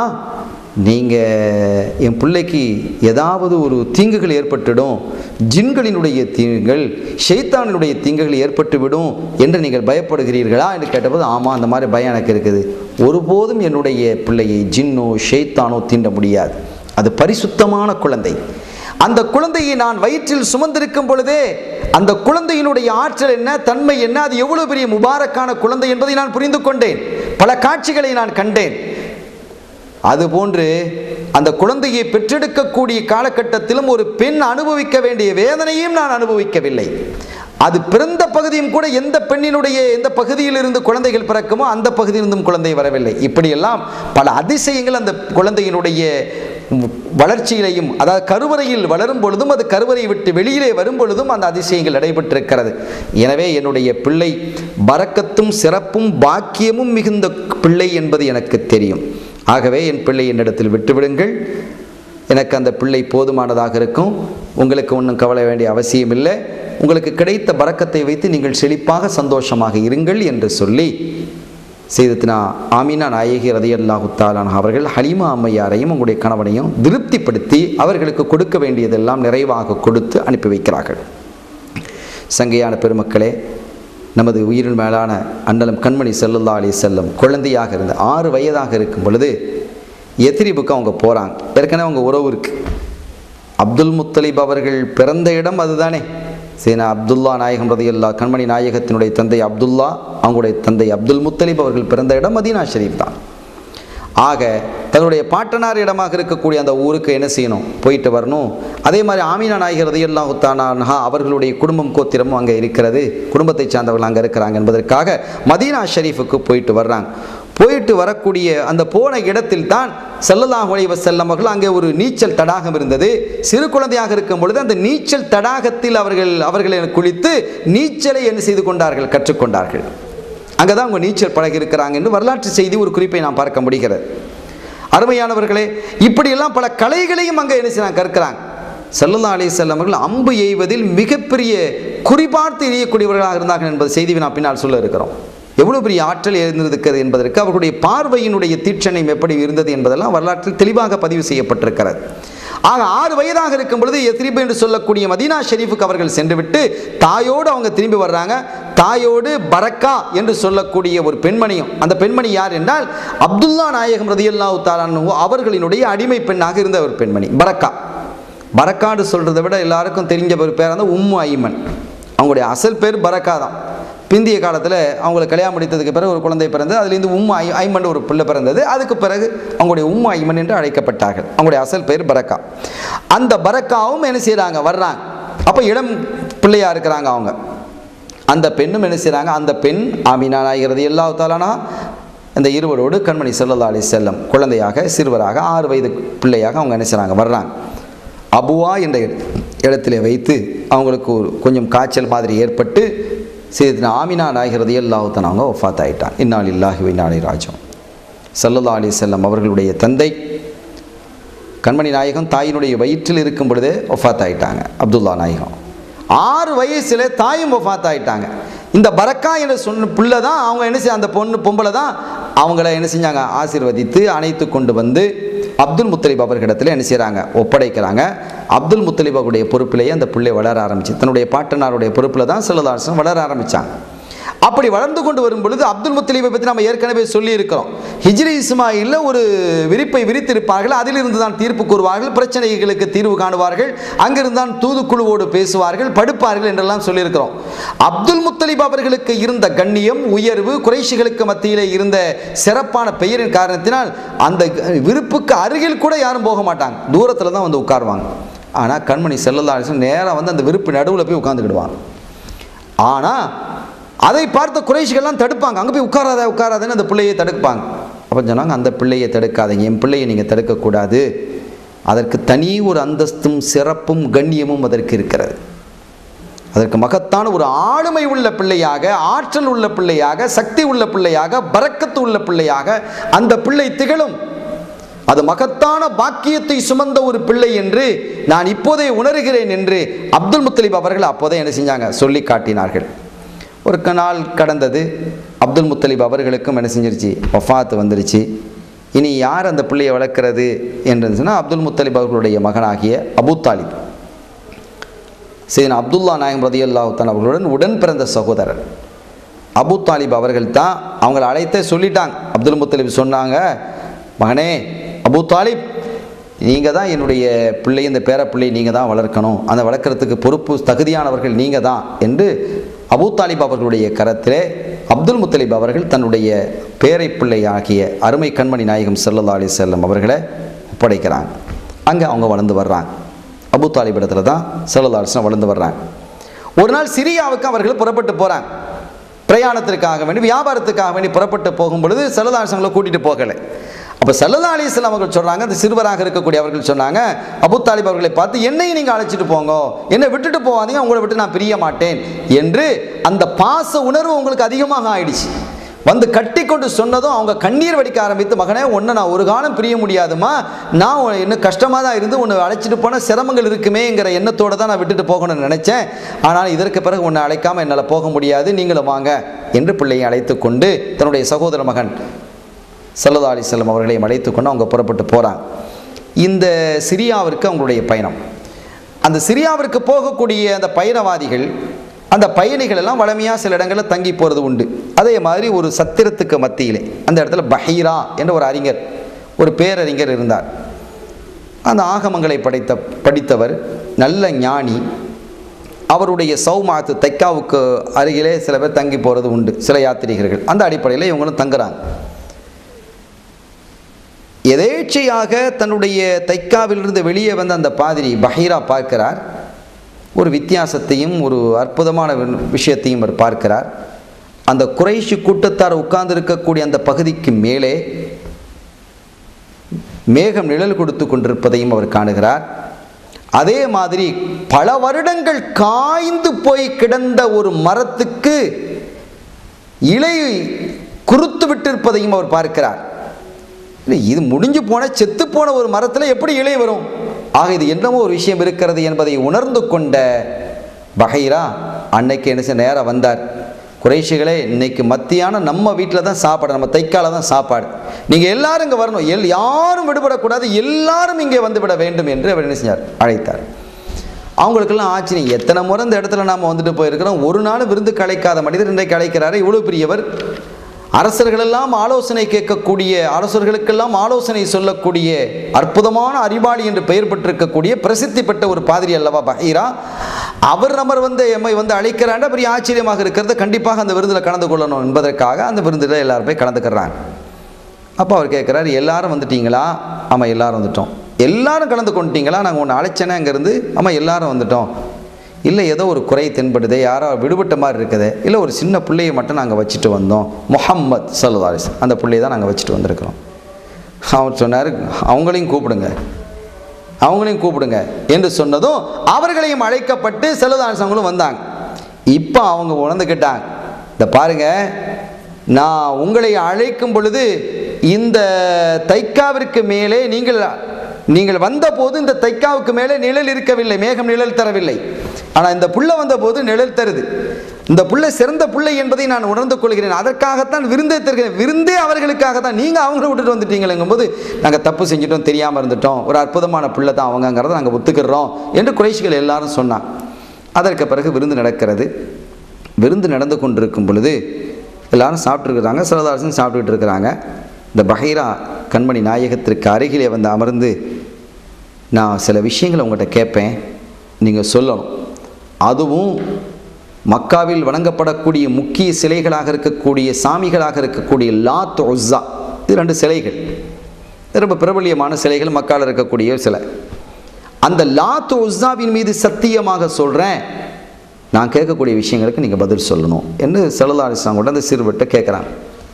நீங்கள் என் பிள்ளைக்கு ஏதாவது ஒரு தீங்குகள் ஏற்பட்டுடும், ஜின்களினுடைய தீங்குகள், ஷைத்தானினுடைய தீங்குகள் ஏற்பட்டுவிடும் என்று நீங்கள் பயப்படுகிறீர்களா என்று கேட்டபோது, ஆமாம், அந்த மாதிரி பயம் எனக்கு இருக்குது. ஒருபோதும் என்னுடைய பிள்ளையை ஜின்னோ ஷைத்தானோ தீண்ட முடியாது. அது பரிசுத்தமான குழந்தை. அந்த குழந்தையை நான் வயிற்றில் சுமந்திருக்கும் பொழுதே அந்த குழந்தையினுடைய ஆற்றல் என்ன, தன்மை என்ன, அது எவ்வளவு பெரிய முபாரக்கான குழந்தை என்பதை நான் புரிந்து கொண்டேன். பல காட்சிகளை நான் கண்டேன். அதுபோன்று அந்த குழந்தையை பெற்றெடுக்கக்கூடிய காலகட்டத்திலும் ஒரு பெண் அனுபவிக்க வேண்டிய வேதனையும் நான் அனுபவிக்கவில்லை. அது பிறந்த பகுதியும் கூட எந்த பெண்ணினுடைய எந்த பகுதியிலிருந்து குழந்தைகள் பிறக்குமோ அந்த பகுதியிலிருந்தும் குழந்தை வரவில்லை. இப்படியெல்லாம் பல அதிசயங்கள் அந்த குழந்தையினுடைய வளர்ச்சியிலையும், அதாவது கருவறையில் வளரும் பொழுதும் அது கருவறை விட்டு வெளியிலே வரும் பொழுதும் அந்த அதிசயங்கள் நடைபெற்றிருக்கிறது. எனவே என்னுடைய பிள்ளை பரக்கத்தும் சிறப்பும் பாக்கியமும் மிகுந்த பிள்ளை என்பது எனக்கு தெரியும். ஆகவே என் பிள்ளை என்னிடத்தில் விட்டுவிடுங்கள், எனக்கு அந்த பிள்ளை போதுமானதாக இருக்கும், உங்களுக்கு ஒன்றும் கவலை வேண்டிய அவசியம் இல்லை, உங்களுக்கு கிடைத்த பரக்கத்தை வைத்து நீங்கள் செழிப்பாக சந்தோஷமாக இருங்கள் என்று சொல்லி செய்தத்தினா ஆமினா நாயகி ரலியல்லாஹு தஆலா அன்ஹா அவர்கள் ஹலீமா அம்மையாரையும் உங்களுடைய கணவனையும் திருப்திப்படுத்தி அவர்களுக்கு கொடுக்க வேண்டியதெல்லாம் நிறைவாக கொடுத்து அனுப்பி வைக்கிறார்கள். சங்கையான பெருமக்களே, நமது உயிரின் மேலான அண்ணலம் கண்மணி ஸல்லல்லாஹு அலைஹி வஸல்லம் குழந்தையாக இருந்த ஆறு வயதாக இருக்கும் பொழுது எத்ரிபுக்கு அவங்க போகிறாங்க. ஏற்கனவே அவங்க உறவு இருக்கு. அப்துல் முத்தலிப் அவர்கள் பிறந்த இடம் அதுதானே. சேனா அப்துல்லா நாயகம் ரலியல்லாஹு கண்மணி நாயகத்தினுடைய தந்தை அப்துல்லா, அவங்களுடைய தந்தை அப்துல் முத்தலிப் அவர்கள் பிறந்த இடம் மதீனா ஷரீஃப் தான். ஆக தன்னுடைய பாட்டனார் இடமாக இருக்கக்கூடிய அந்த ஊருக்கு என்ன செய்யணும், போயிட்டு வரணும். அதே மாதிரி ஆமினா நாயகி ரலியல்லாஹு தஆலா அன்ஹா அவர்களுடைய குடும்பம் கோத்திரமும் அங்கே இருக்கிறது, குடும்பத்தை சார்ந்தவர்கள் அங்கே இருக்கிறாங்க என்பதற்காக மதீனா ஷரீஃபுக்கு போயிட்டு வர்றாங்க. போயிட்டு வரக்கூடிய அந்த போன இடத்தில் தான் ஸல்லல்லாஹு அலைஹி வஸல்லம் அவர்கள் அங்கே ஒரு நீச்சல் தடாகம் இருந்தது. சிறு குழந்தையாக இருக்கும் பொழுது அந்த நீச்சல் தடாகத்தில் அவர்கள் அவர்களை குளித்து நீச்சலை என்ன செய்து கொண்டார்கள், கற்றுக்கொண்டார்கள். அங்கே தான் அவங்க நீச்சல் பழகி இருக்கிறாங்க என்று வரலாற்று செய்தி ஒரு குறிப்பை நாம் பார்க்க முடிகிறது. அருமையானவர்களே, இப்படியெல்லாம் பல கலைகளையும் அங்கே என்ன செய்யலாம் கற்கிறாங்க. ஸல்லல்லாஹு அலைஹி வஸல்லம் அவர்கள் அம்பு எய்வதில் மிகப்பெரிய குறிபார்த்து எய்யக்கூடியவர்களாக இருந்தார்கள் என்பது செய்தி நான் பின்னால் சொல்ல இருக்கிறோம். எவ்வளவு பெரிய ஆற்றல் இருந்திருக்கிறது என்பதற்கு அவர்களுடைய பார்வையினுடைய தீட்சணையும் எப்படி இருந்தது என்பதெல்லாம் வரலாற்றில் தெளிவாக பதிவு செய்யப்பட்டிருக்கிறது. ஆக ஆறு வயதாக இருக்கும் பொழுது எத்ரிப் என்று சொல்லக்கூடிய மதீனா ஷெரீஃபுக்கு அவர்கள் சென்றுவிட்டு தாயோடு அவங்க திரும்பி வர்றாங்க. தாயோடு பரக்கா என்று சொல்லக்கூடிய ஒரு பெண்மணியும், அந்த பெண்மணி யார் என்றால் அப்துல்லா நாயகம் ரலியல்லாஹு தஆலா அன்ஹு அவர்களினுடைய அடிமை பெண்ணாக இருந்த ஒரு பெண்மணி பரக்கா. பரக்கான்னு சொல்றதை விட எல்லாருக்கும் தெரிஞ்ச ஒரு பேர் அந்த உம்மு ஐமன். அவங்களுடைய அசல் பேர் பரக்கா தான். பிந்திய காலத்தில் அவங்களுக்கு கல்யாணம் முடித்ததுக்கு பிறகு ஒரு குழந்தை பிறந்தது, அதுலேருந்து உம்மு ஐ ஐமன் ஒரு பிள்ளை பிறந்தது. அதுக்கு பிறகு அவங்களுடைய உம்மு ஐமன் என்று அழைக்கப்பட்டார்கள். அவங்களுடைய அசல் பேர் பரக்கா. அந்த பரக்காவும் என்ன செய்கிறாங்க, வர்றாங்க. அப்போ இளம் பிள்ளையாக இருக்கிறாங்க அவங்க. அந்த பெண்ணும் என்ன செய்கிறாங்க, அந்த பெண் ஆமினா நாயகி ரலியல்லாஹு தஆலா அன்ஹா இந்த இருவரோடு கண்மணி ஸல்லல்லாஹு அலைஹி வஸல்லம் குழந்தையாக சிறுவராக ஆறு வயது பிள்ளையாக அவங்க என்ன செய்கிறாங்க, வர்றாங்க. அபுவா என்ற இடத்திலே வைத்து அவங்களுக்கு ஒரு கொஞ்சம் காய்ச்சல் மாதிரி ஏற்பட்டு சையதுனா ஆமினா நாயகி ரலியல்லாஹு தஆலா அவங்க வஃபாத் ஆயிட்டாங்க. இன்னா லில்லாஹி வ இன்னா இலைஹி ராஜிஊன். ஸல்லல்லாஹு அலைஹி வஸல்லம் அவர்களுடைய தந்தை கண்மணி நாயகம் தாயினுடைய வயிற்றில் இருக்கும் பொழுதே வஃபாத் ஆயிட்டாங்க. அப்துல்லா நாயகம் ஆறு வயசுல தாயும் வஃபாத் ஆயிட்டாங்க. இந்த பரக்கா என்ற சொன்ன பிள்ளை தான் அவங்க என்ன செய்ய, அந்த பொண்ணு பொம்பளை தான் அவங்கள என்ன செஞ்சாங்க, ஆசீர்வதித்து அணைத்து கொண்டு வந்து அப்துல் முத்தலிப் அவர்களிடத்தில் என்ன செய்கிறாங்க, ஒப்படைக்கிறாங்க. அப்துல் முத்தலிப் அவருடைய பொறுப்பிலேயே அந்த பிள்ளை வளர ஆரம்பிச்சு, தன்னுடைய பாட்டனாருடைய பொறுப்பில் தான் ஸல்லல்லாஹு அலைஹி வஸல்லம் வளர ஆரம்பித்தாங்க. அப்படி வளர்ந்து கொண்டு வரும் பொழுது அப்துல் முத்தலிபை பற்றி நம்ம ஏற்கனவே சொல்லி இருக்கிறோம். ஹிஜ்ரி இஸ்மாயில் ஒரு விரிப்பை விரித்திருப்பார்கள், அதிலிருந்து தான் தீர்ப்பு கூறுவார்கள், பிரச்சனைகளுக்கு தீர்வு காணுவார்கள், அங்கிருந்து தான் தூதுக்குழுவோடு பேசுவார்கள், படுப்பார்கள் என்றெல்லாம் சொல்லியிருக்கிறோம். அப்துல் முத்தலிப் அவர்களுக்கு இருந்த கண்ணியம், உயர்வு, குறைஷிகளுக்கு மத்தியிலே இருந்த சிறப்பான பெயரின் காரணத்தினால் அந்த விருப்புக்கு அருகில் கூட யாரும் போக மாட்டாங்க, தூரத்தில் தான் வந்து உட்காருவாங்க. ஆனால் கண்மணி ஸல்லல்லாஹு அலைஹி வஸல்லம் நேராக வந்து அந்த விருப்பு நடுவில் போய் உட்காந்துக்கிடுவாங்க. ஆனால் அதை பார்த்த குறைஷிகள்லாம் தடுப்பாங்க, அங்கே போய் உட்காராத உட்காராதன்னு அந்த பிள்ளையை தடுப்பாங்க. அப்போ சொன்னாங்க, அந்த பிள்ளையை தடுக்காதீங்க, என் பிள்ளையை நீங்கள் தடுக்கக்கூடாது, அதற்கு தனி ஒரு அந்தஸ்தும் சிறப்பும் கண்ணியமும் அதற்கு இருக்கிறது. அதற்கு மகத்தான ஒரு ஆளுமை உள்ள பிள்ளையாக, ஆற்றல் உள்ள பிள்ளையாக, சக்தி உள்ள பிள்ளையாக, பரக்கத்து உள்ள பிள்ளையாக அந்த பிள்ளை திகழும். அது மகத்தான பாக்கியத்தை சுமந்த ஒரு பிள்ளை என்று நான் இப்போதே உணர்கிறேன் என்று அப்துல் முத்தலிப் அவர்கள் அப்போதே என்ன செஞ்சாங்க, சொல்லி காட்டினார்கள். ஒரு நாள் கடந்தது, அப்துல் முத்தலிப் அவர்களுக்கும் என்ன செஞ்சிருச்சு, வஃபாத் வந்துருச்சு. இனி யார் அந்த பிள்ளையை வளர்க்கிறது என்று சொன்னால் அப்துல் முத்தலிப் அவர்களுடைய மகனாகிய அபூ தாலிப், சையதுனா அப்துல்லா நாயகம் ரலியல்லாஹு தஆலா அவர்களுடன் உடன் பிறந்த சகோதரர் அபூ தாலிப் அவர்கள் தான் அவங்களை அழைத்தே சொல்லிட்டாங்க. அப்துல் முத்தலிப் சொன்னாங்க, மகனே அபூ தாலிப், நீங்கள் தான் என்னுடைய பிள்ளை, இந்த பேர பிள்ளை நீங்கள் தான் வளர்க்கணும், அந்த வளர்க்குறதுக்கு பொறுப்பு தகுதியானவர்கள் நீங்கள் தான் என்று அபூ தாலிப் அவர்களுடைய கரத்திலே அப்துல் முத்தலிப் அவர்கள் தன்னுடைய பேரை பிள்ளையாகிய அருமை கண்மணி நாயகம் ஸல்லல்லாஹு அலைஹி வஸல்லம் அவர்களை ஒப்படைக்கிறாங்க. அங்கே அவங்க வளர்ந்து வர்றாங்க. அபூ தாலிப் இடத்துல தான் ஸல்லல்லாஹு அலைஹி வஸல்லம் வளர்ந்து வர்றாங்க. ஒரு நாள் சிரியாவுக்கு அவர்கள் புறப்பட்டு போகிறாங்க. பிரயாணத்திற்காக வேண்டி, வியாபாரத்துக்காக வேண்டி புறப்பட்டு போகும் பொழுது ஸல்லல்லாஹு அலைஹி வஸல்லம் கூட்டிகிட்டு போகலை. அப்போ ஸல்லல்லாஹு அலைஹி வஸல்லம் அவர்கள் சொல்கிறாங்க, அந்த சிறுவராக இருக்கக்கூடிய அவர்கள் சொன்னாங்க, அபூ தாலிப் அவர்களை பார்த்து, என்னையும் நீங்கள் அழைச்சிட்டு போங்க, என்னை விட்டுட்டு போகாதீங்க, உங்களை விட்டு நான் பிரிய மாட்டேன் என்று அந்த பாச உணர்வு உங்களுக்கு அதிகமாக ஆயிடுச்சு. வந்து கட்டி கொண்டு சொன்னதும் அவங்க கண்ணீர் வடிக்க ஆரம்பித்து, மகனே ஒன்று நான் ஒரு காலம் பிரிய முடியாதுமா, நான் இன்னும் கஷ்டமாக தான் இருந்து உன்னை அழைச்சிட்டு போனால் சிரமங்கள் இருக்குமேங்கிற எண்ணத்தோடு தான் நான் விட்டுட்டு போகணும்னு நினச்சேன். ஆனால் இதற்கு பிறகு உன்னை அழைக்காமல் என்னால் போக முடியாது, நீங்களும் வாங்க என்று பிள்ளையை அழைத்து கொண்டு தன்னுடைய சகோதர மகன் ஸல்லல்லாஹு அலைஹி வஸல்லம் அவர்களையும் அழைத்து கொண்டு அவங்க புறப்பட்டு போகிறாங்க. இந்த சிரியாவிற்கு அவங்களுடைய பயணம். அந்த சிரியாவிற்கு போகக்கூடிய அந்த பயணவாதிகள், அந்த பயணிகள் எல்லாம் வளமையாக சில இடங்களில் தங்கி போகிறது உண்டு. அதே மாதிரி ஒரு சத்திரத்துக்கு மத்தியிலே அந்த இடத்துல பஹீரா என்ற ஒரு அறிஞர், ஒரு பேரறிஞர் இருந்தார். அந்த ஆகமங்களை படைத்த படித்தவர், நல்ல ஞானி. அவருடைய சௌமாத்து தைக்காவுக்கு அருகிலே சில பேர் தங்கி போகிறது உண்டு, சில யாத்திரிகர்கள். அந்த அடிப்படையில் இவங்களும் தங்குறாங்க. எதேச்சையாக தன்னுடைய தைக்காவிலிருந்து வெளியே வந்த அந்த பாதிரி பஹீரா பார்க்கிறார். ஒரு வித்தியாசத்தையும் ஒரு அற்புதமான விஷயத்தையும் அவர் பார்க்கிறார். அந்த குறைஷி கூட்டத்தார் உட்கார்ந்து இருக்கக்கூடிய அந்த பகுதிக்கு மேலே மேகம் நிழல் கொடுத்து கொண்டிருப்பதையும் அவர் காணுகிறார். அதே மாதிரி பல வருடங்கள் காய்ந்து போய் கிடந்த ஒரு மரத்துக்கு இலை குறுத்து விட்டிருப்பதையும் அவர் பார்க்கிறார். இது முடிஞ்சு போன செத்து போன ஒரு மரத்தில் எப்படி இலை வரும்? ஆக இது என்னமோ ஒரு விஷயம் இருக்கிறது என்பதை உணர்ந்து கொண்ட பஹீரா அன்னைக்கு என்ன நேரம் வந்தார். குறைஷிகளே, இன்னைக்கு மத்தியானம் நம்ம வீட்டில் தான் சாப்பாடு, நம்ம தைக்கால தான் சாப்பாடு, நீங்கள் எல்லாரும் இங்கே வரணும், எல் யாரும் விடுபடக்கூடாது, எல்லாரும் இங்கே வந்து விட வேண்டும் என்று அவர் என்ன செஞ்சார், அழைத்தார். அவங்களுக்கெல்லாம் ஆச்சரியம், எத்தனை முறை இந்த இடத்துல நாம் வந்துட்டு போயிருக்கிறோம், ஒரு நாள் விருந்து கலைக்காத மனிதர் இன்றைக்கு அழைக்கிறாரு, இவ்வளோ பெரியவர், அரசர்களெல்லாம் ஆலோசனை கேட்கக்கூடிய, அரசர்களுக்கெல்லாம் ஆலோசனை சொல்லக்கூடிய அற்புதமான அறிவாளி என்று பெயர் பெற்றிருக்கக்கூடிய பிரசித்தி பெற்ற ஒரு பாதிரி அல்லவா பஹீரா. அவர் நபர் வந்து எம்மை வந்து அழைக்கிறாண்ட பெரிய ஆச்சரியமாக இருக்கிறது. கண்டிப்பாக அந்த விருந்தில் கலந்து கொள்ளணும் என்பதற்காக அந்த விருந்தில் எல்லாரும் போய் கலந்துக்கிறாங்க. அப்போ அவர் கேட்குறாரு, எல்லாரும் வந்துட்டீங்களா? ஆமாம் எல்லாரும் வந்துட்டோம். எல்லாரும் கலந்து கொண்டுட்டீங்களா? நாங்கள் ஒன்று அழைச்சேனே அங்கேருந்து. ஆமாம் எல்லாரும் வந்துட்டோம். இல்லை ஏதோ ஒரு குறை தென்படுதே, யாரோ விடுபட்ட மாதிரி இருக்குது. இல்லை ஒரு சின்ன பிள்ளையை மட்டும் நாங்கள் வச்சுட்டு வந்தோம், முஹம்மத் ஸல்லல்லாஹு அலைஹி வஸல்லம், அந்த பிள்ளையை தான் நாங்கள் வச்சுட்டு வந்திருக்கிறோம். அவர் சொன்னார், அவங்களையும் கூப்பிடுங்க, அவங்களையும் கூப்பிடுங்க என்று சொன்னதும் அவர்களையும் அழைக்கப்பட்டு ஸல்லல்லாஹு அலைஹி வஸல்லம் வந்தாங்க. இப்போ அவங்க உணர்ந்துக்கிட்டாங்க, இந்த பாருங்க, நான் உங்களை அழைக்கும் பொழுது இந்த தைக்காவிற்கு மேலே நீங்கள் நீங்கள் வந்தபோது இந்த தைக்காவுக்கு மேலே நிழல் இருக்கவில்லை, மேகம் நிழல் தரவில்லை. ஆனால் இந்த புள்ள வந்த போது நிழல் தருது. இந்த புள்ளை சிறந்த புள்ளை என்பதை நான் உணர்ந்து கொள்கிறேன். அதற்காகத்தான் விருந்தே தருகிறேன். விருந்தே அவர்களுக்காக தான். நீங்கள் அவங்கள விட்டுட்டு வந்துட்டீங்களேங்கும் போது நாங்கள் தப்பு செஞ்சிட்டோம், தெரியாமல் இருந்துட்டோம், ஒரு அற்புதமான புள்ளை தான் அவங்கங்கிறத நாங்கள் ஒத்துக்கிறோம் என்று குறைஷிகள் எல்லாரும் சொன்னான். அதற்கு பிறகு விருந்து நடக்கிறது. விருந்து நடந்து கொண்டிருக்கும் பொழுது எல்லாரும் சாப்பிட்ருக்குறாங்க, சிலதாரசன் சாப்பிட்டுக்கிட்டு இருக்கிறாங்க. இந்த பஹீரா கண்மணி நாயகத்திற்கு அருகிலே வந்து அமர்ந்து, நான் சில விஷயங்களை உங்கள்கிட்ட கேட்பேன், நீங்கள் சொல்லணும். அதுவும் மக்காவில் வணங்கப்படக்கூடிய முக்கிய சிலைகளாக இருக்கக்கூடிய சாமிகளாக இருக்கக்கூடிய லாத் உஸ்ஸா, இது ரெண்டு சிலைகள், ரொம்ப பிரபலியமான சிலைகள், மக்காவில் இருக்கக்கூடிய சிலை. அந்த லாத் உஸ்ஸாவின் மீது சத்தியமாக சொல்கிறேன், நான் கேட்கக்கூடிய விஷயங்களுக்கு நீங்கள் பதில் சொல்லணும் என்று ஸல்லல்லாஹு அலைஹி வஸல்லம் கூட அந்த சிறுவட்ட கேட்குறாங்க.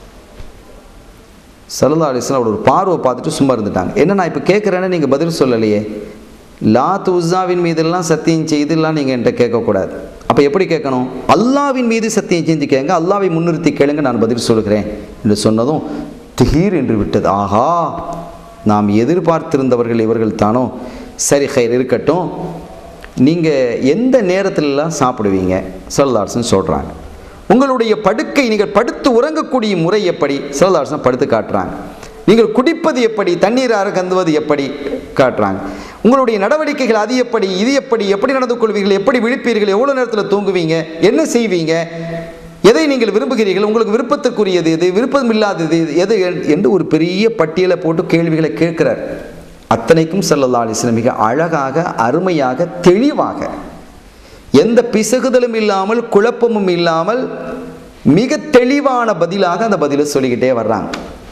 ஸல்லல்லாஹு அலைஹி வஸல்லம் ஒரு பார்வை பார்த்துட்டு சும்மா இருந்துட்டாங்க. என்ன நான் இப்போ கேட்குறேன்னு நீங்கள் பதில் சொல்லலையே, லாத் உஸ்ஸாவின் மீதெல்லாம் சத்தியம் செய்துலாம் நீங்கள் என்கிட்ட கேட்கக்கூடாது. அப்போ எப்படி கேட்கணும்? அல்லாவின் மீது சத்தியம் செஞ்சு கேளுங்க, அல்லாவை முன்னிறுத்தி கேளுங்க, நான் பதில் சொல்கிறேன் என்று சொன்னதும் திஹீர் என்று விட்டது. ஆஹா, நாம் எதிர்பார்த்திருந்தவர்கள் இவர்கள் தானோ, சரி ஹைர் இருக்கட்டும், நீங்கள் எந்த நேரத்திலலாம் சாப்பிடுவீங்க? ஸல்லல்லாஹு அலைஹி வஸல்லம் சொல்கிறாங்க. உங்களுடைய படுக்கை, நீங்கள் படுத்து உறங்கக்கூடிய முறை எப்படி? ஸல்லல்லாஹு அலைஹி வஸல்லம் படுத்து காட்டுறாங்க. நீங்கள் குடிப்பது எப்படி, தண்ணீர் அருந்துவது எப்படி காட்டுறாங்க. உங்களுடைய நடவடிக்கைகள் அது எப்படி, இது எப்படி, எப்படி நடந்து கொள்வீர்கள், எப்படி விழிப்பீர்கள், எவ்வளோ நேரத்தில் தூங்குவீங்க, என்ன செய்வீங்க, எதை நீங்கள் விரும்புகிறீர்கள், உங்களுக்கு விருப்பத்துக்குரியது எது, விருப்பம் இல்லாதது எது என்று ஒரு பெரிய பட்டியலை போட்டு கேள்விகளை கேட்கிறார். அத்தனைக்கும் ஸல்லல்லாஹு அலைஹி வஸல்லம் மிக அழகாக, அருமையாக, தெளிவாக, எந்த பிசகுதலும் இல்லாமல், குழப்பமும் இல்லாமல், மிக தெளிவான பதிலாக அந்த பதிலை சொல்லிக்கிட்டே வர்றாங்க.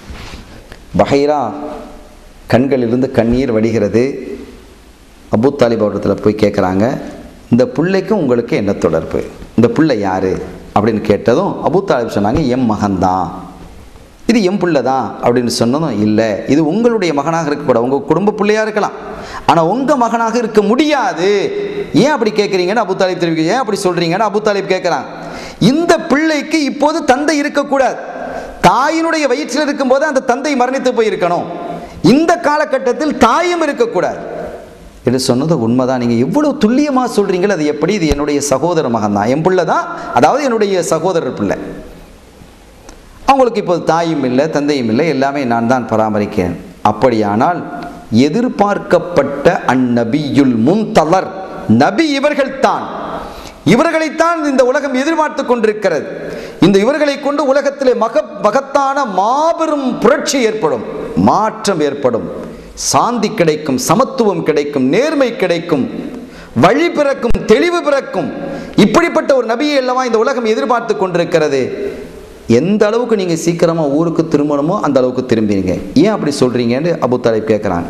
பஹீரா கண்களிலிருந்து கண்ணீர் வடிகிறது. அபூ தாலிப் அவரிடத்தில் போய் கேட்குறாங்க, இந்த பிள்ளைக்கும் உங்களுக்கு என்ன தொடர்பு, இந்த பிள்ளை யாரு அப்படின்னு கேட்டதும் அபூ தாலிப் சொன்னாங்க, என் மகன்தான், இது என் பிள்ளை தான் அப்படின்னு சொன்னதும், இல்லை இது உங்களுடைய மகனாக இருக்கக்கூடாது, உங்கள் குடும்ப பிள்ளையாக இருக்கலாம், ஆனால் உங்கள் மகனாக இருக்க முடியாது. ஏன் அப்படி கேட்குறீங்கன்னு அபூ தாலிப் தெரிவிக்க, ஏன் அப்படி சொல்கிறீங்கன்னு அபூ தாலிப் கேட்குறாங்க. இந்த பிள்ளைக்கு இப்போது தந்தை இருக்கக்கூடாது, தாயினுடைய வயிற்றில் இருக்கும்போது அந்த தந்தை மரணித்து போயிருக்கணும், இந்த காலகட்டத்தில் தாயும் இருக்கக்கூடாது என்று சொன்னது உண்மைதான். நீங்கள் எவ்வளவு துல்லியமாக சொல்கிறீங்களோ அது எப்படி, இது என்னுடைய சகோதர மகன் தான், என் பிள்ளை தான், அதாவது என்னுடைய சகோதரர் பிள்ளை, அவங்களுக்கு இப்போது தாயும் இல்லை தந்தையும் இல்லை, எல்லாமே நான் தான் பராமரிக்கிறேன். அப்படியானால் எதிர்பார்க்கப்பட்ட அந்நபியுல் முன்தலர் நபி இவர்கள் தான், இவர்களைத்தான் இந்த உலகம் எதிர்பார்த்து கொண்டிருக்கிறது. இந்த இவர்களை கொண்டு உலகத்திலே மக மகத்தான மாபெரும் புரட்சி ஏற்படும், மாற்றம் ஏற்படும், சாந்தி கிடைக்கும், சமத்துவம் கிடைக்கும், நேர்மை கிடைக்கும், வழி பிறக்கும், தெளிவு பிறக்கும். இப்படிப்பட்ட ஒரு நபியை அல்லவா இந்த உலகம் எதிர்பார்த்து கொண்டிருக்கிறது. எந்த அளவுக்கு நீங்கள் சீக்கிரமாக ஊருக்கு திரும்பணுமோ அந்த அளவுக்கு திரும்பிங்க. ஏன் அப்படி சொல்கிறீங்கன்னு அபூ தாலிப் கேட்குறாங்க.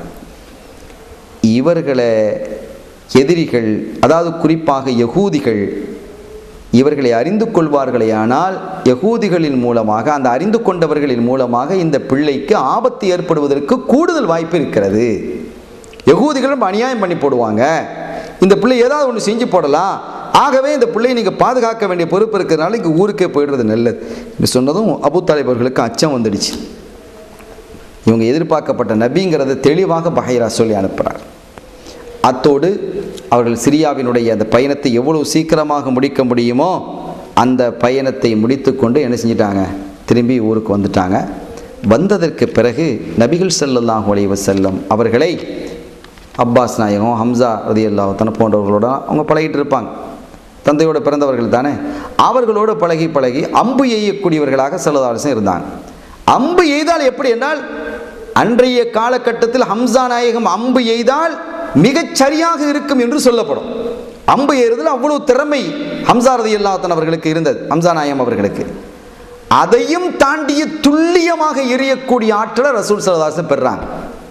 இவர்களை எதிரிகள், அதாவது குறிப்பாக யகூதிகள், இவர்களை அறிந்து கொள்வார்களே ஆனால் யகூதிகளின் மூலமாக, அந்த அறிந்து கொண்டவர்களின் மூலமாக இந்த பிள்ளைக்கு ஆபத்து ஏற்படுவதற்கு கூடுதல் வாய்ப்பு இருக்கிறது. யகூதிகளும் அநியாயம் பண்ணி போடுவாங்க, இந்த பிள்ளை ஏதாவது ஒன்று செஞ்சு போடலாம், ஆகவே இந்த பிள்ளையை நீங்கள் பாதுகாக்க வேண்டிய பொறுப்பு இருக்கிறதுனால இங்கே ஊருக்கே போயிடுறது நல்லது என்று சொன்னதும் அபூ தாலிப் அவர்களுக்கு அச்சம் வந்துடுச்சு. இவங்க எதிர்பார்க்கப்பட்ட நபிங்கிறத தெளிவாக பஹீரா சொல்லி அனுப்புகிறார். அத்தோடு அவர்கள் சிரியாவினுடைய அந்த பயணத்தை எவ்வளவு சீக்கிரமாக முடிக்க முடியுமோ அந்த பயணத்தை முடித்து கொண்டு என்ன செஞ்சிட்டாங்க, திரும்பி ஊருக்கு வந்துட்டாங்க. வந்ததற்கு பிறகு நபிகள் ஸல்லல்லாஹு அலைஹி வஸல்லம் அவர்களை அப்பாஸ் நாயகம், ஹம்சா ரலியல்லாஹு தஆலா போன்றவர்களோட அவங்க பழகிட்டு இருப்பாங்க, தந்தையோடு பிறந்தவர்கள் தானே, அவர்களோடு பழகி பழகி அம்பு எய்யக்கூடியவர்களாக ஸல்லல்லாஹு அலைஹி வஸல்லம் இருந்தாங்க. அம்பு எய்தால் எப்படி என்றால், அன்றைய காலகட்டத்தில் ஹம்சா நாயகம் அம்பு எய்தால் மிகச் சரியாக இருக்கும் என்று சொல்லப்படும். அம்பு எய்தல் அவ்வளவு திறமை ஹம்சா ரலியல்லாஹு தஆலா அவர்களுக்கு இருந்தது, ஹம்சா நாயகம் அவர்களுக்கு. அதையும் தாண்டிய துல்லியமாக எரியக்கூடிய ஆற்றலை ரசூல் ஸல்லல்லாஹு அலைஹி வஸல்லம் பெறாங்க.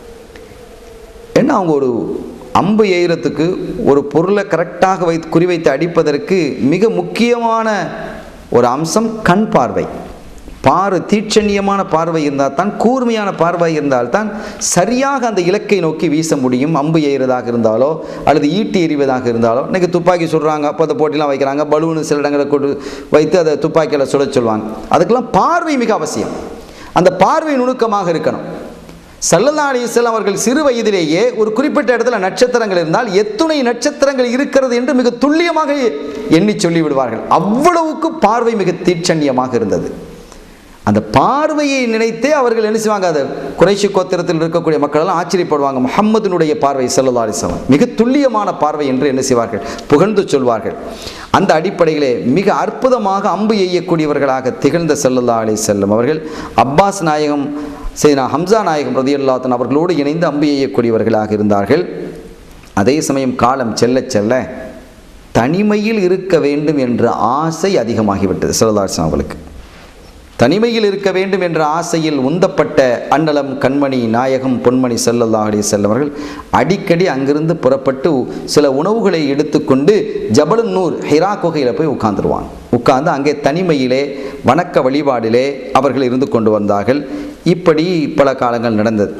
ஏன்னா அவங்க ஒரு அம்பு எய்கிறதுக்கு ஒரு பொருளை கரெக்டாக வைத்து குறிவைத்து அடிப்பதற்கு மிக முக்கியமான ஒரு அம்சம் கண் பார்வை. பார்வை தீட்சண்யமான பார்வை இருந்தால் தான், கூர்மையான பார்வை இருந்தால்தான் சரியாக அந்த இலக்கை நோக்கி வீச முடியும். அம்பு எய்கிறதாக இருந்தாலோ அல்லது ஈட்டி எறிவதாக இருந்தாலோ, இன்றைக்கி துப்பாக்கி சுடுறாங்க, அப்போ அந்த போட்டிலாம் வைக்கிறாங்க, பலூனு சில இடங்களை கொண்டு வைத்து அதை துப்பாக்கியில் சுட சொல்லுவாங்க. அதுக்கெல்லாம் பார்வை மிக அவசியம், அந்த பார்வை நுணுக்கமாக இருக்கணும். ஸல்லல்லாஹு அலைஹி வஸல்லம் அவர்கள் சிறு வயதிலேயே ஒரு குறிப்பிட்ட இடத்துல நட்சத்திரங்கள் இருந்தால் எத்துணை நட்சத்திரங்கள் இருக்கிறது என்று மிக துல்லியமாக எண்ணி சொல்லி விடுவார்கள். அவ்வளவுக்கு பார்வை மிக தீட்சண்யமாக இருந்தது. அந்த பார்வையை நினைத்தே அவர்கள் என்ன செய்வாங்க, அது குறைஷி கோத்திரத்தில் இருக்கக்கூடிய மக்கள் எல்லாம் ஆச்சரியப்படுவாங்க, முஹம்மதினுடைய பார்வை ஸல்லல்லாஹு அலைஹி வஸல்லம் மிக துல்லியமான பார்வை என்று என்ன செய்வார்கள், புகழ்ந்து சொல்வார்கள். அந்த அடிப்படையிலே மிக அற்புதமாக அம்பு எய்யக்கூடியவர்களாக திகழ்ந்த ஸல்லல்லாஹு அலைஹி வஸல்லம் அவர்கள் அப்பாஸ் நாயகம் சையதுனா ஹம்சா நாயகம் ரலியல்லாஹு தஆலா அவர்களோடு இணைந்து அம்பு எய்யக்கூடியவர்களாக இருந்தார்கள். அதே சமயம் காலம் செல்ல செல்ல தனிமையில் இருக்க வேண்டும் என்ற ஆசை அதிகமாகிவிட்டது ஸல்லல்லாஹு அலைஹி வஸல்லம் அவர்களுக்கு. தனிமையில் இருக்க வேண்டும் என்ற ஆசையில் உந்தப்பட்ட அன்னலம் கண்மணி நாயகம் பொன்மணி ஸல்லல்லாஹு அலைஹி வஸல்லம் அவர்கள் அடிக்கடி அங்கிருந்து புறப்பட்டு சில உணவுகளை எடுத்துக்கொண்டு ஜபலுன் நூர் ஹிரா குகையில் போய் உட்கார்ந்துருவாங்க. உட்கார்ந்து அங்கே தனிமையிலே வணக்க வழிபாடிலே அவர்கள் இருந்து கொண்டு வந்தார்கள். இப்படி பல காலங்கள் நடந்தது.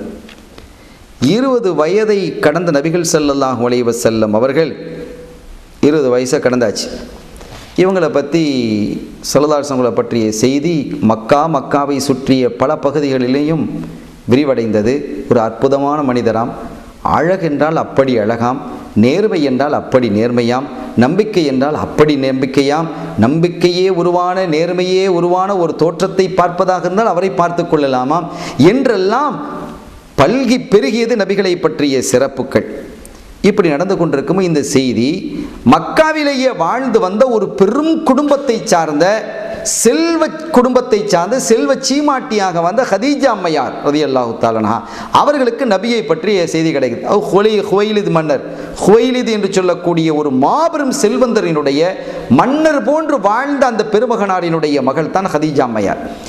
இருபது வயதை கடந்த நபிகள் ஸல்லல்லாஹு அலைஹி வஸல்லம் அவர்கள் இருபது வயசை கடந்தாச்சு. இவங்களை பற்றி ஸல்லல்லாஹு அலைஹி வஸல்லம் பற்றிய செய்தி மக்கா மக்காவை சுற்றிய பல பகுதிகளிலேயும் விரிவடைந்தது. ஒரு அற்புதமான மனிதராம், அழகென்றால் அப்படி அழகாம், நேர்மை என்றால் அப்படி நேர்மையாம், நம்பிக்கை என்றால் அப்படி நம்பிக்கையாம், நம்பிக்கையே உருவான நேர்மையே உருவான ஒரு தோற்றத்தை பார்ப்பதாக இருந்தால் அவரை பார்த்து கொள்ளலாமாம் என்றெல்லாம் பல்கி பெருகியது நபிகளை பற்றிய சிறப்புகள். இப்படி நடந்து கொண்டிருக்கும் இந்த செய்தி மக்காவிலேயே வாழ்ந்து வந்த ஒரு பெரும் குடும்பத்தை சார்ந்த செல்வ குடும்பத்தை சார்ந்த செல்வ சீமாட்டியாக வந்த ஹதீஜா அம்மையார் ரலியல்லாஹு தஆலா அன்ஹா அவர்களுக்கு நபியை பற்றிய செய்தி கிடைக்குது. ஹுவை ஹுவைலித் மன்னர், ஹுவைலித் என்று சொல்லக்கூடிய ஒரு மாபெரும் செல்வந்தரினுடைய மன்னர் போன்று வாழ்ந்த அந்த பெருமகனாரினுடைய மகள் தான் ஹதீஜா அம்மையார்.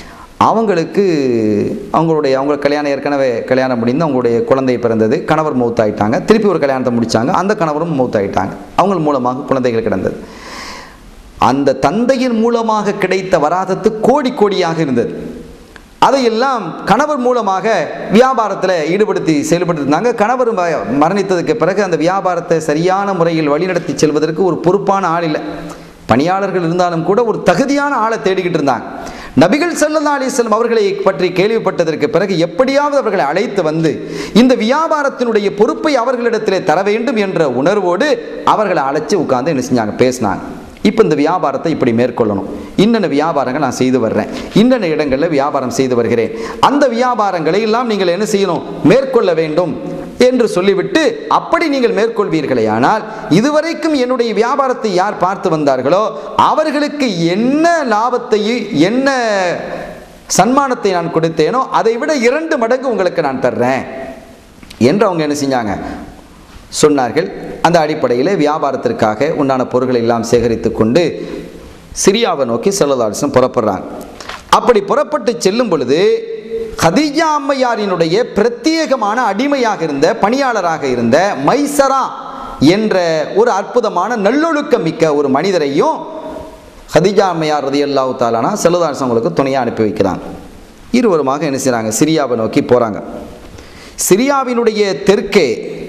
அவங்களுக்கு அவங்களுடைய அவங்க கல்யாணம் ஏற்கனவே கல்யாணம் முடிந்து அவங்களுடைய குழந்தை பிறந்தது, கணவர் மௌத்தாயிட்டாங்க, திருப்பி ஒரு கல்யாணத்தை முடித்தாங்க, அந்த கணவரும் மௌத்தாயிட்டாங்க, அவங்க மூலமாக குழந்தைகள் கிடந்தது. அந்த தந்தையின் மூலமாக கிடைத்த வராதத்து கோடி கோடியாக இருந்தது. அதையெல்லாம் கணவர் மூலமாக வியாபாரத்தில் ஈடுபடுத்தி செயல்படுத்திருந்தாங்க. கணவர் மரணித்ததுக்கு பிறகு அந்த வியாபாரத்தை சரியான முறையில் வழிநடத்தி செல்வதற்கு ஒரு பொறுப்பான ஆள் இல்லை. பணியாளர்கள் இருந்தாலும் கூட ஒரு தகுதியான ஆளை தேடிக்கிட்டு இருந்தாங்க. நபிகள் ஸல்லல்லாஹு அலைஹி வஸல்லம் அவர்களை பற்றி கேள்விப்பட்டதற்கு பிறகு எப்படியாவது அவர்களை அழைத்து வந்து இந்த வியாபாரத்தினுடைய பொறுப்பை அவர்களிடத்திலே தர வேண்டும் என்ற உணர்வோடு அவர்களை அழைச்சி உட்கார்ந்து என்ன செஞ்சாங்க, பேசினாங்க. இப்போ இந்த வியாபாரத்தை இப்படி மேற்கொள்ளணும், இன்னென்ன வியாபாரங்கள் நான் செய்து வர்றேன், இன்னென்ன இடங்களில் வியாபாரம் செய்து வருகிறேன், அந்த வியாபாரங்களை எல்லாம் நீங்கள் என்ன செய்யணும், மேற்கொள்ள வேண்டும் என்று சொல்லிவிட்டு, அப்படி நீங்கள் மேற்கொள்வீர்களே ஆனால் இதுவரைக்கும் என்னுடைய வியாபாரத்தை யார் பார்த்து வந்தார்களோ அவர்களுக்கு என்ன லாபத்தையும் என்ன சன்மானத்தை நான் கொடுத்தேனோ அதை விட இரண்டு மடங்கு உங்களுக்கு நான் தர்றேன் என்று அவங்க என்ன செஞ்சாங்க, சொன்னார்கள். அந்த அடிப்படையில் வியாபாரத்திற்காக உண்டான பொருட்களை எல்லாம் சேகரித்து கொண்டு சிரியாவை நோக்கி ஸல்லல்லாஹு அலைஹி வஸல்லம் புறப்படுறாங்க. அப்படி புறப்பட்டு செல்லும் பொழுது கதீஜா அம்மையாரினுடைய பிரத்யேகமான அடிமையாக இருந்த பணியாளராக இருந்த மைசரா என்ற ஒரு அற்புதமான நல்லொழுக்கம் மிக்க ஒரு மனிதரையும் கதீஜா அம்மையார் ரலியல்லாஹு தஆலா அன்ஹா ஸல்லல்லாஹு அலைஹி வஸல்லம் அவங்களுக்கு துணையாக அனுப்பி வைக்கிறாங்க. இருவருமாக என்ன செய்கிறாங்க, சிரியாவை நோக்கி போகிறாங்க. சிரியாவினுடைய தெற்கே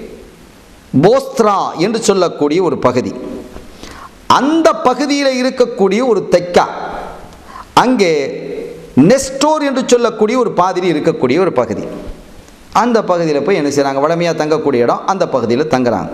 போஸ்த்ரா என்று சொல்லக்கூடிய ஒரு பகுதி, அந்த பகுதியில் இருக்கக்கூடிய ஒரு தெக்கா, அங்கே நெஸ்டோர் என்று சொல்லக்கூடிய ஒரு பாதிரி இருக்கக்கூடிய ஒரு பகுதி, அந்த பகுதியில் போய் என்ன செய்கிறாங்க, வளமையாக தங்கக்கூடிய இடம், அந்த பகுதியில் தங்குறாங்க.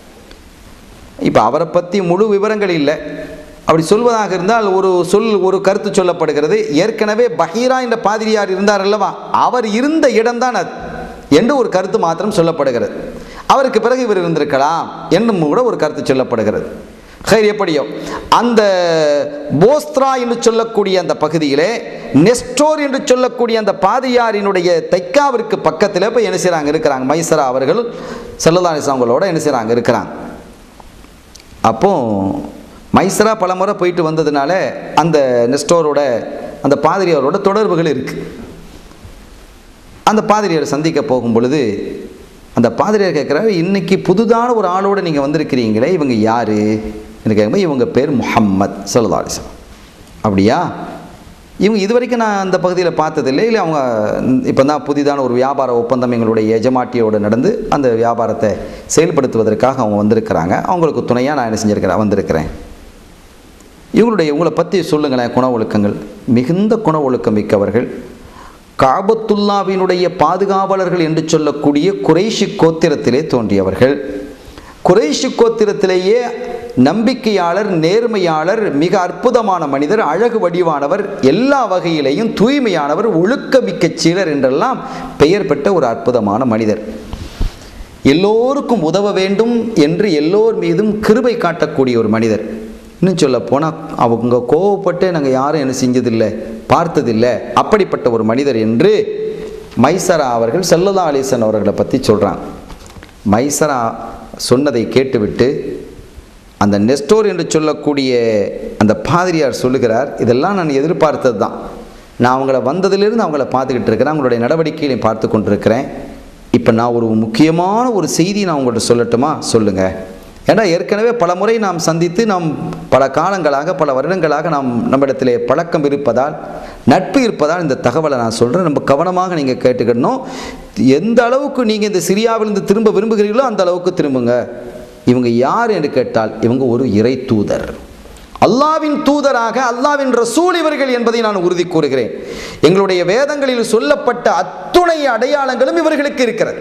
இப்போ அவரை பற்றி முழு விவரங்கள் இல்லை. அப்படி சொல்வதாக இருந்தால் ஒரு சொல் ஒரு கருத்து சொல்லப்படுகிறது, ஏற்கனவே பஹீரா என்ற பாதிரியார் இருந்தார் அல்லவா, அவர் இருந்த இடம்தான் அது என்று ஒரு கருத்து மாத்திரம் சொல்லப்படுகிறது. அவருக்கு பிறகு இவர் இருந்திருக்கலாம் என்னும் கூட ஒரு கருத்து சொல்லப்படுகிறது. ஹைர், எப்படியோ அந்த போஸ்த்ரா என்று சொல்லக்கூடிய அந்த பகுதியிலே நெஸ்டோர் என்று சொல்லக்கூடிய அந்த பாதிரியாரினுடைய தெக்காவிற்கு பக்கத்தில் போய் என்ன செய்கிறாங்க இருக்கிறாங்க, மைசரா அவர்கள் ஸல்லல்லாஹு அலைஹி வஸல்லம் அவங்களோட என்ன செய்கிறாங்க இருக்கிறாங்க. அப்போ மைசரா பல முறை போயிட்டு வந்ததுனால அந்த நெஸ்டோரோட அந்த பாதிரியாரோட தொடர்புகள் இருக்கு. அந்த பாதிரியாரை சந்திக்க போகும் பொழுது அந்த பாதிரியார் கேட்குறாரு, இன்னைக்கு புதுதான ஒரு ஆளோடு நீங்கள் வந்திருக்கிறீங்களே, இவங்க யார் என்று கேட்கும்போது இவங்க பேர் முஹம்மத் ஸல்லல்லாஹு அலைஹி வஸல்லம். அப்படியா, இவங்க இது வரைக்கும் நான் அந்த பகுதியில் பார்த்ததில்லை, இல்லை அவங்க இப்போ தான் புதிதான ஒரு வியாபார ஒப்பந்தம் எங்களுடைய எஜமாட்டியோடு நடந்து அந்த வியாபாரத்தை செயல்படுத்துவதற்காக அவங்க வந்திருக்கிறாங்க, அவங்களுக்கு துணையாக நான் என்ன செஞ்சுருக்கிறேன் வந்திருக்கிறேன். இவங்களுடைய இவங்களை பற்றி சொல்லுங்களேன். குண ஒழுக்கங்கள் மிகுந்த குண ஒழுக்கம் மிக்கவர்கள், காபத்துல்லாவினுடைய பாதுகாவலர்கள் என்று சொல்லக்கூடிய குறைஷி கோத்திரத்திலே தோன்றியவர்கள், குறைஷி கோத்திரத்திலேயே நம்பிக்கையாளர், நேர்மையாளர், மிக அற்புதமான மனிதர், அழகு வடிவானவர், எல்லா வகையிலையும் தூய்மையானவர், ஒழுக்கமிக்க சீலர் என்றெல்லாம் பெயர் பெற்ற ஒரு அற்புதமான மனிதர். எல்லோருக்கும் உதவ வேண்டும் என்று எல்லோர் மீதும் கிருபை காட்டக்கூடிய ஒரு மனிதர். இன்னும் சொல்ல போனால் அவங்க கோவப்பட்டு நாங்கள் யாரும் என்ன செஞ்சதில்லை, பார்த்ததில்லை, அப்படிப்பட்ட ஒரு மனிதர் என்று மைசரா அவர்கள் ஸல்லல்லாஹு அலைஹி வஸல்லம் அவர்களை பற்றி சொல்கிறாங்க. மைசரா சொன்னதை கேட்டுவிட்டு அந்த நெஸ்டோர் என்று சொல்லக்கூடிய அந்த பாதிரியார் சொல்லுகிறார், இதெல்லாம் நான் எதிர்பார்த்தது தான், நான் அவங்கள வந்ததிலிருந்து அவங்கள பார்த்துக்கிட்டு இருக்கிறேன், அவங்களுடைய நடவடிக்கைகளையும் பார்த்து கொண்டிருக்கிறேன். இப்போ நான் ஒரு முக்கியமான ஒரு செய்தி நான் உங்கள்கிட்ட சொல்லட்டுமா? சொல்லுங்கள். ஏன்னா ஏற்கனவே பல முறை நாம் சந்தித்து நாம் பல காலங்களாக பல வருடங்களாக நாம் நம்மிடத்திலே பழக்கம் இருப்பதால், நட்பு இருப்பதால் இந்த தகவலை நான் சொல்கிறேன். ரொம்ப கவனமாக நீங்கள் கேட்டுக்கணும். எந்த அளவுக்கு நீங்கள் இந்த சிரியாவிலிருந்து திரும்ப விரும்புகிறீர்களோ அந்த அளவுக்கு திரும்புங்க. இவங்க யார் என்று கேட்டால் இவங்க ஒரு இறை தூதர், அல்லாவின் தூதராக அல்லாவின் ரசூல் இவர்கள் என்பதை நான் உறுதி கூறுகிறேன். எங்களுடைய வேதங்களில் சொல்லப்பட்ட அத்துணை அடையாளங்களும் இவர்களுக்கு இருக்கிறது,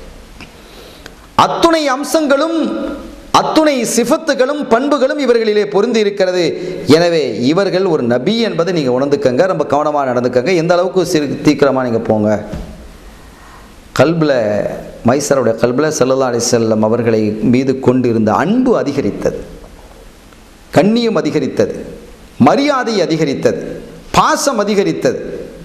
அத்துணை அம்சங்களும் அத்துணை சிஃபத்துகளும் பண்புகளும் இவர்களிலே பொருந்தி இருக்கிறது. எனவே இவர்கள் ஒரு நபி என்பதை நீங்கள் உணர்ந்துக்கங்க, ரொம்ப கவனமாக நடந்துக்கங்க. எந்த அளவுக்கு சிறு தீக்கிரமாக நீங்கள் போங்க. கல்பில் மைசருடைய கல்பில் ஸல்லல்லாஹு அலைஹி வஸல்லம் அவர்களை மீது கொண்டிருந்த அன்பு அதிகரித்தது, கண்ணியம் அதிகரித்தது, மரியாதை அதிகரித்தது, பாசம் அதிகரித்தது.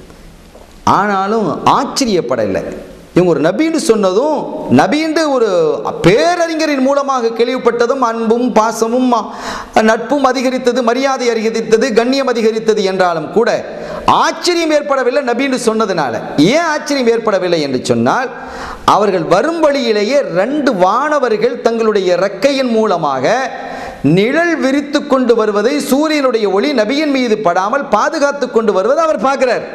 ஆனாலும் ஆச்சரியப்படலை. இவங்க ஒரு நபின்னு சொன்னதும், நபின்னு ஒரு பேரறிஞரின் மூலமாக கேள்விப்பட்டதும் அன்பும் பாசமும் நட்பும் அதிகரித்தது, மரியாதை அதிகரித்தது, கண்ணியம் அதிகரித்தது என்றாலும் கூட ஆச்சரியம் ஏற்படவில்லை நபின்னு சொன்னதுனால. ஏன் ஆச்சரியம் ஏற்படவில்லை என்று சொன்னால், அவர்கள் வரும் வழியிலேயே ரெண்டு வானவர்கள் தங்களுடைய இறக்கையின் மூலமாக நிழல் விரித்து கொண்டு வருவதை, சூரியனுடைய ஒளி நபியின் மீது படாமல் பாதுகாத்து கொண்டு வருவதை அவர் பார்க்கிறார்.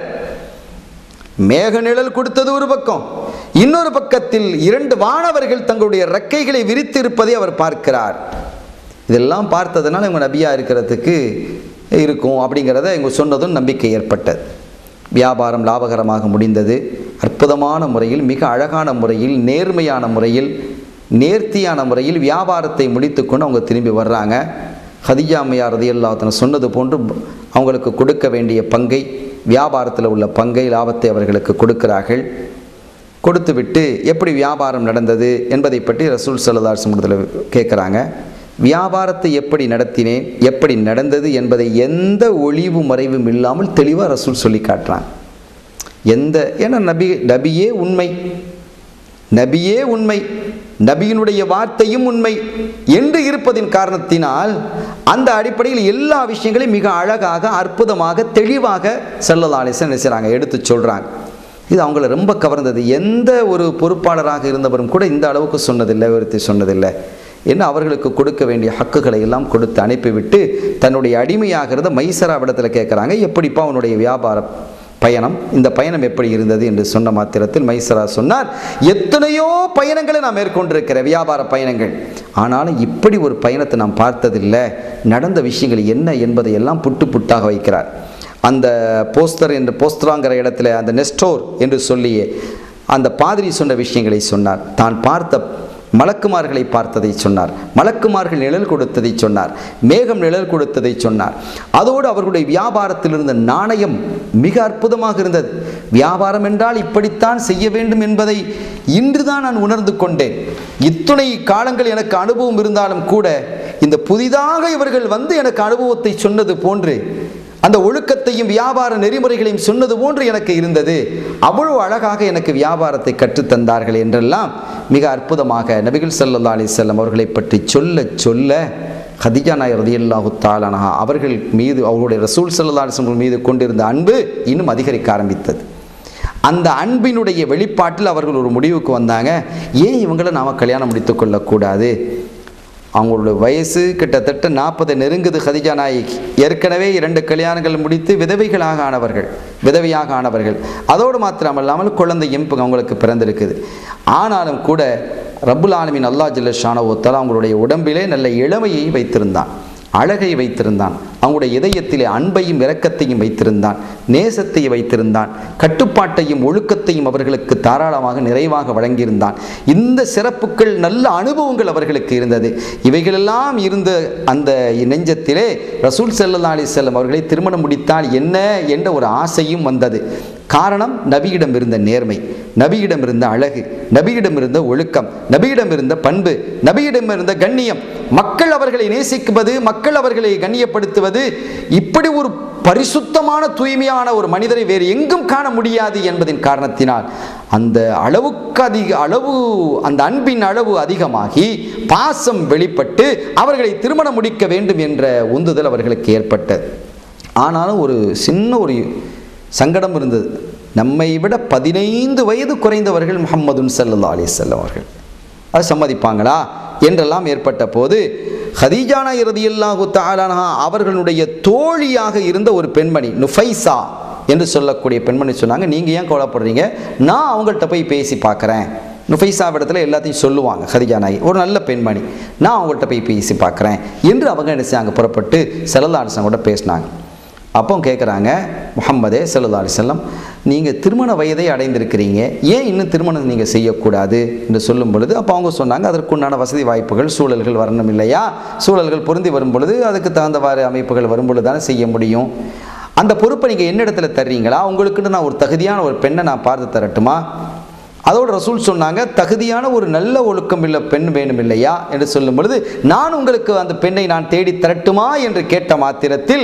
மேக நிழல் கொடுத்தது ஒரு பக்கம், இன்னொரு பக்கத்தில் இரண்டு வானவர்கள் தங்களுடைய இறக்கைகளை விரித்து இருப்பதை அவர் பார்க்கிறார். இதெல்லாம் பார்த்ததுனால இவங்க நபியா இருக்கிறதுக்கு இருக்கும் அப்படிங்கிறத இவங்க சொன்னதும் நம்பிக்கை ஏற்பட்டது. வியாபாரம் லாபகரமாக முடிந்தது. அற்புதமான முறையில், மிக அழகான முறையில், நேர்மையான முறையில், நேர்த்தியான முறையில் வியாபாரத்தை முடித்து கொண்டு அவங்க திரும்பி வர்றாங்க. ஹதீஜா அம்மையார் ரலியல்லாஹு அன்ஹா சொன்னது போன்று அவங்களுக்கு கொடுக்க வேண்டிய பங்கை, வியாபாரத்தில் உள்ள பங்கை, லாபத்தை அவர்களுக்கு கொடுக்கிறார்கள். கொடுத்துவிட்டு எப்படி வியாபாரம் நடந்தது என்பதை பற்றி ரசூல் ஸல்லல்லாஹு அலைஹி வஸல்லம் கேட்குறாங்க. வியாபாரத்தை எப்படி நடத்தினேன், எப்படி நடந்தது என்பதை எந்த ஒளிவு மறைவும் இல்லாமல் தெளிவாக ரசூல் சொல்லி காட்டுறாங்க. எந்த ஏன்னா நபி நபியே உண்மை, நபியே உண்மை, நபியினுடைய வார்த்தையும் உண்மை என்று இருப்பதின் காரணத்தினால் அந்த அடிப்படையில் எல்லா விஷயங்களையும் மிக அழகாக, அற்புதமாக, தெளிவாக ஸல்லல்லாஹு அலைஹி வஸல்லம் செய்கிறாங்க, எடுத்து சொல்கிறாங்க. இது அவங்கள ரொம்ப கவர்ந்தது. எந்த ஒரு பொறுப்பாளராக இருந்தவரும் கூட இந்த அளவுக்கு சொன்னதில்லை, விவரித்து சொன்னதில்லை. என்ன அவர்களுக்கு கொடுக்க வேண்டிய ஹக்குகளை எல்லாம் கொடுத்து அனுப்பிவிட்டு தன்னுடைய அடிமையாகிறத மைசராவிடத்தில் கேட்குறாங்க, எப்படிப்பா அவனுடைய வியாபார பயணம், இந்த பயணம் எப்படி இருந்தது என்று சொன்ன மாத்திரத்தில் மைசரா சொன்னார், எத்தனையோ பயணங்களை நான் மேற்கொண்டிருக்கிறேன், வியாபார பயணங்கள், ஆனாலும் இப்படி ஒரு பயணத்தை நான் பார்த்ததில்லை, நடந்த விஷயங்கள் என்ன என்பதை எல்லாம் புட்டு புட்டாக வைக்கிறார். அந்த போஸ்டர் என்று போஸ்டராங்கிற இடத்துல அந்த நெஸ்டோர் என்று சொல்லியே அந்த பாதிரி சொன்ன விஷயங்களை சொன்னார். தான் பார்த்த மலக்குமார்களை பார்த்ததை சொன்னார், மலக்குமார்கள் நிழல் கொடுத்ததை சொன்னார், மேகம் நிழல் கொடுத்ததை சொன்னார். அதோடு அவர்களுடைய வியாபாரத்தில் இருந்த நாணயம் மிக அற்புதமாக இருந்தது. வியாபாரம் என்றால் இப்படித்தான் செய்ய வேண்டும் என்பதை இன்றுதான் நான் உணர்ந்து கொண்டேன். இத்துணை காலங்கள் எனக்கு அனுபவம் இருந்தாலும் கூட இந்த புதிதாக இவர்கள் வந்து எனக்கு அனுபவத்தை சொன்னது போன்று, அந்த ஒழுக்கத்தையும் வியாபார நெறிமுறைகளையும் சொன்னது போன்று எனக்கு இருந்தது. அவ்வளவு அழகாக எனக்கு வியாபாரத்தை கற்றுத்தந்தார்கள் என்றெல்லாம் மிக அற்புதமாக நபிகள் ஸல்லல்லாஹு அலைஹி வஸல்லம் அவர்களை பற்றி சொல்ல சொல்ல ஹதீஜா நாயர் ரலியல்லாஹு தஆலா அன்ஹா அவர்கள் மீது, அவருடைய ரசூல் ஸல்லல்லாஹு அலைஹி வஸல்லம் மீது கொண்டிருந்த அன்பு இன்னும் அதிகரிக்க ஆரம்பித்தது. அந்த அன்பினுடைய வெளிப்பாட்டில் அவர்கள் ஒரு முடிவுக்கு வந்தாங்க, ஏன் இவங்களை நாம் கல்யாணம் முடித்து கொள்ளக்கூடாது? அவங்களுடைய வயசு கிட்டத்தட்ட நாற்பது நெருங்குது. ஹதீஜா நாயகி ஏற்கனவே இரண்டு கல்யாணங்கள் முடித்து விதவைகளாக ஆனவர்கள், விதவையாக ஆனவர்கள். அதோடு மாத்திரமல்லாமல் குழந்தையும் இப்போ அவங்களுக்கு பிறந்திருக்குது. ஆனாலும் கூட ரப்புல் ஆலமீன் அல்லாஹ் ஜல்ல ஷானஹு வ தஆலா அவங்களுடைய உடம்பிலே நல்ல இளமையை வைத்திருந்தான், அழகை வைத்திருந்தான், அவங்களுடைய இதயத்திலே அன்பையும் இரக்கத்தையும் வைத்திருந்தான், நேசத்தை வைத்திருந்தான், கட்டுப்பாட்டையும் ஒழுக்கத்தையும் அவர்களுக்கு தாராளமாக நிறைவாக வழங்கியிருந்தான். இந்த சிறப்புகள், நல்ல அனுபவங்கள் அவர்களுக்கு இருந்தது. இவைகளெல்லாம் இருந்த அந்த நெஞ்சத்திலே ரசூல் ஸல்லல்லாஹு அலைஹி வஸல்லம் அவர்களை திருமணம் முடித்தால் என்ன என்ற ஒரு ஆசையும் வந்தது. காரணம், நபியிடம் இருந்த நேர்மை, நபியிடம் இருந்த அழகு, நபியிடம் இருந்த ஒழுக்கம், நபியிடம் இருந்த பண்பு, நபியிடம் இருந்த கண்ணியம், மக்கள் அவர்களை நேசிக்குவது, மக்கள் அவர்களை கண்ணியப்படுத்துவது, இப்படி ஒரு பரிசுத்தமான தூய்மையான ஒரு மனிதரை வேறு எங்கும் காண முடியாது என்பதின் காரணத்தினால் அந்த அளவுக்கு அதிக அளவு, அந்த அன்பின் அளவு அதிகமாகி பாசம் வெளிப்பட்டு அவர்களை திருமணம் முடிக்க வேண்டும் என்ற உந்துதல் அவர்களுக்கு ஏற்பட்டது. ஆனாலும் ஒரு சின்ன ஒரு சங்கடம் இருந்தது. நம்மை விட பதினைந்து வயது குறைந்தவர்கள் முஹம்மதுன் ஸல்லல்லாஹு அலைஹி வஸல்லம் அவர்கள், அது சம்மதிப்பாங்களா என்றெல்லாம் ஏற்பட்ட போது ஹதீஜா ரலியல்லாஹு தஆலா அன்ஹா அவர்களுடைய தோழியாக இருந்த ஒரு பெண்மணி நுஃபைஸா என்று சொல்லக்கூடிய பெண்மணி சொன்னாங்க, நீங்கள் ஏன் கவலைப்படுறீங்க, நான் அவங்கள்ட்ட போய் பேசி பார்க்குறேன். நுஃபைஸாவிடத்தில் எல்லாத்தையும் சொல்லுவாங்க ஹதீஜா நாயகி, ஒரு நல்ல பெண்மணி, நான் அவங்கள்ட்ட போய் பேசி பார்க்குறேன் என்று அவங்க என்ன செய்யாங்க, புறப்பட்டு ஸல்லல்லாஹு அலைஹி வஸல்லம் கூட பேசினாங்க. அப்போ கேட்குறாங்க, முஹம்மதே ஸல்லல்லாஹு அலைஹி வஸல்லம், நீங்கள் திருமண வயதை அடைந்திருக்கிறீங்க, ஏன் இன்னும் திருமணம் நீங்கள் செய்யக்கூடாது என்று சொல்லும் பொழுது அப்போ அவங்க சொன்னாங்க, அதற்குண்டான வசதி வாய்ப்புகள், சூழல்கள் வரணும் இல்லையா, சூழல்கள் பொருந்தி வரும் பொழுது அதுக்கு தகுந்தவாறு அமைப்புகள் வரும் பொழுது தானே செய்ய முடியும். அந்த பொறுப்பை நீங்கள் என்ன இடத்துல தர்றீங்களா, உங்களுக்குன்னு நான் ஒரு தகுதியான ஒரு பெண்ணை நான் பார்த்து தரட்டுமா? அதோடு ரசூல் சொன்னாங்க, தகுதியான ஒரு நல்ல ஒழுக்கம் உள்ள பெண் வேணும் இல்லையா என்று சொல்லும் பொழுது, நான் உங்களுக்கு அந்த பெண்ணை நான் தேடி தரட்டுமா என்று கேட்ட மாத்திரத்தில்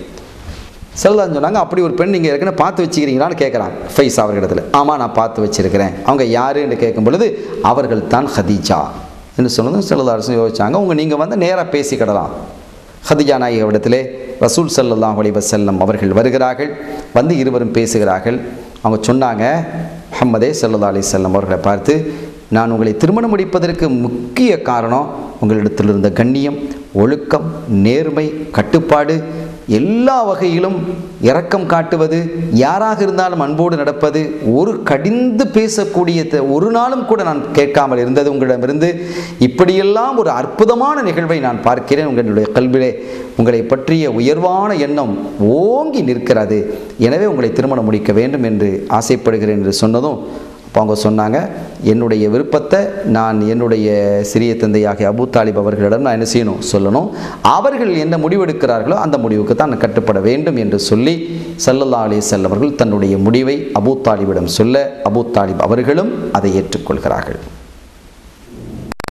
ஸல்லல்லாஹு சொன்னாங்க, அப்படி ஒரு பெண் நீங்கள் ஏற்கனவே பார்த்து வச்சுக்கிறீங்களான்னு கேட்குறாங்க ஃபைஸ் அவர்களிடத்தில். ஆமாம், நான் பார்த்து வச்சுருக்கிறேன். அவங்க யார் என்று கேட்கும் பொழுது அவர்கள் தான் ஹதீஜா என்று சொன்னதும் ஸல்லல்லாஹு யோசிச்சாங்க, உங்கள் நீங்கள் வந்து நேராக பேசிக்கிடலாம். ஹதீஜா நாயகி இடத்திலே ரசூல் ஸல்லல்லாஹு அலைஹி வஸல்லம் அவர்கள் வருகிறார்கள். வந்து இருவரும் பேசுகிறார்கள். அவங்க சொன்னாங்க, முஹம்மதே ஸல்லல்லாஹு அலைஹி வஸல்லம் அவர்களை பார்த்து, நான் உங்களை திருமணம் முடிப்பதற்கு முக்கிய காரணம் உங்களிடத்தில் இருந்த கண்ணியம், ஒழுக்கம், நேர்மை, கட்டுப்பாடு, எல்லா வகையிலும் இரக்கம் காட்டுவது, யாராக இருந்தாலும் அன்போடு நடப்பது, ஒரு கடிந்து பேசக்கூடிய ஒரு நாளும் கூட நான் கேட்காமல் இருந்தது உங்களிடமிருந்து. இப்படியெல்லாம் ஒரு அற்புதமான நிகழ்வை நான் பார்க்கிறேன். உங்களுடைய கல்விலே உங்களை பற்றிய உயர்வான எண்ணம் ஓங்கி நிற்கிறது. எனவே உங்களை திருமணம் முடிக்க வேண்டும் என்று ஆசைப்படுகிறேன் என்று சொன்னதும் அப்போ அவங்க சொன்னாங்க, என்னுடைய விருப்பத்தை நான் என்னுடைய சிறிய தந்தையாகிய அபூ தாலிப் அவர்களிடம் நான் என்ன செய்யணும் சொல்லணும். அவர்கள் என்ன முடிவெடுக்கிறார்களோ அந்த முடிவுக்கு தான் நான் கட்டுப்பட வேண்டும் என்று சொல்லி ஸல்லல்லாஹு அலைஹி வஸல்லம் அவர்கள் தன்னுடைய முடிவை அபூ தாலிபிடம் சொல்ல, அபூ தாலிப் அவர்களும் அதை ஏற்றுக்கொள்கிறார்கள்.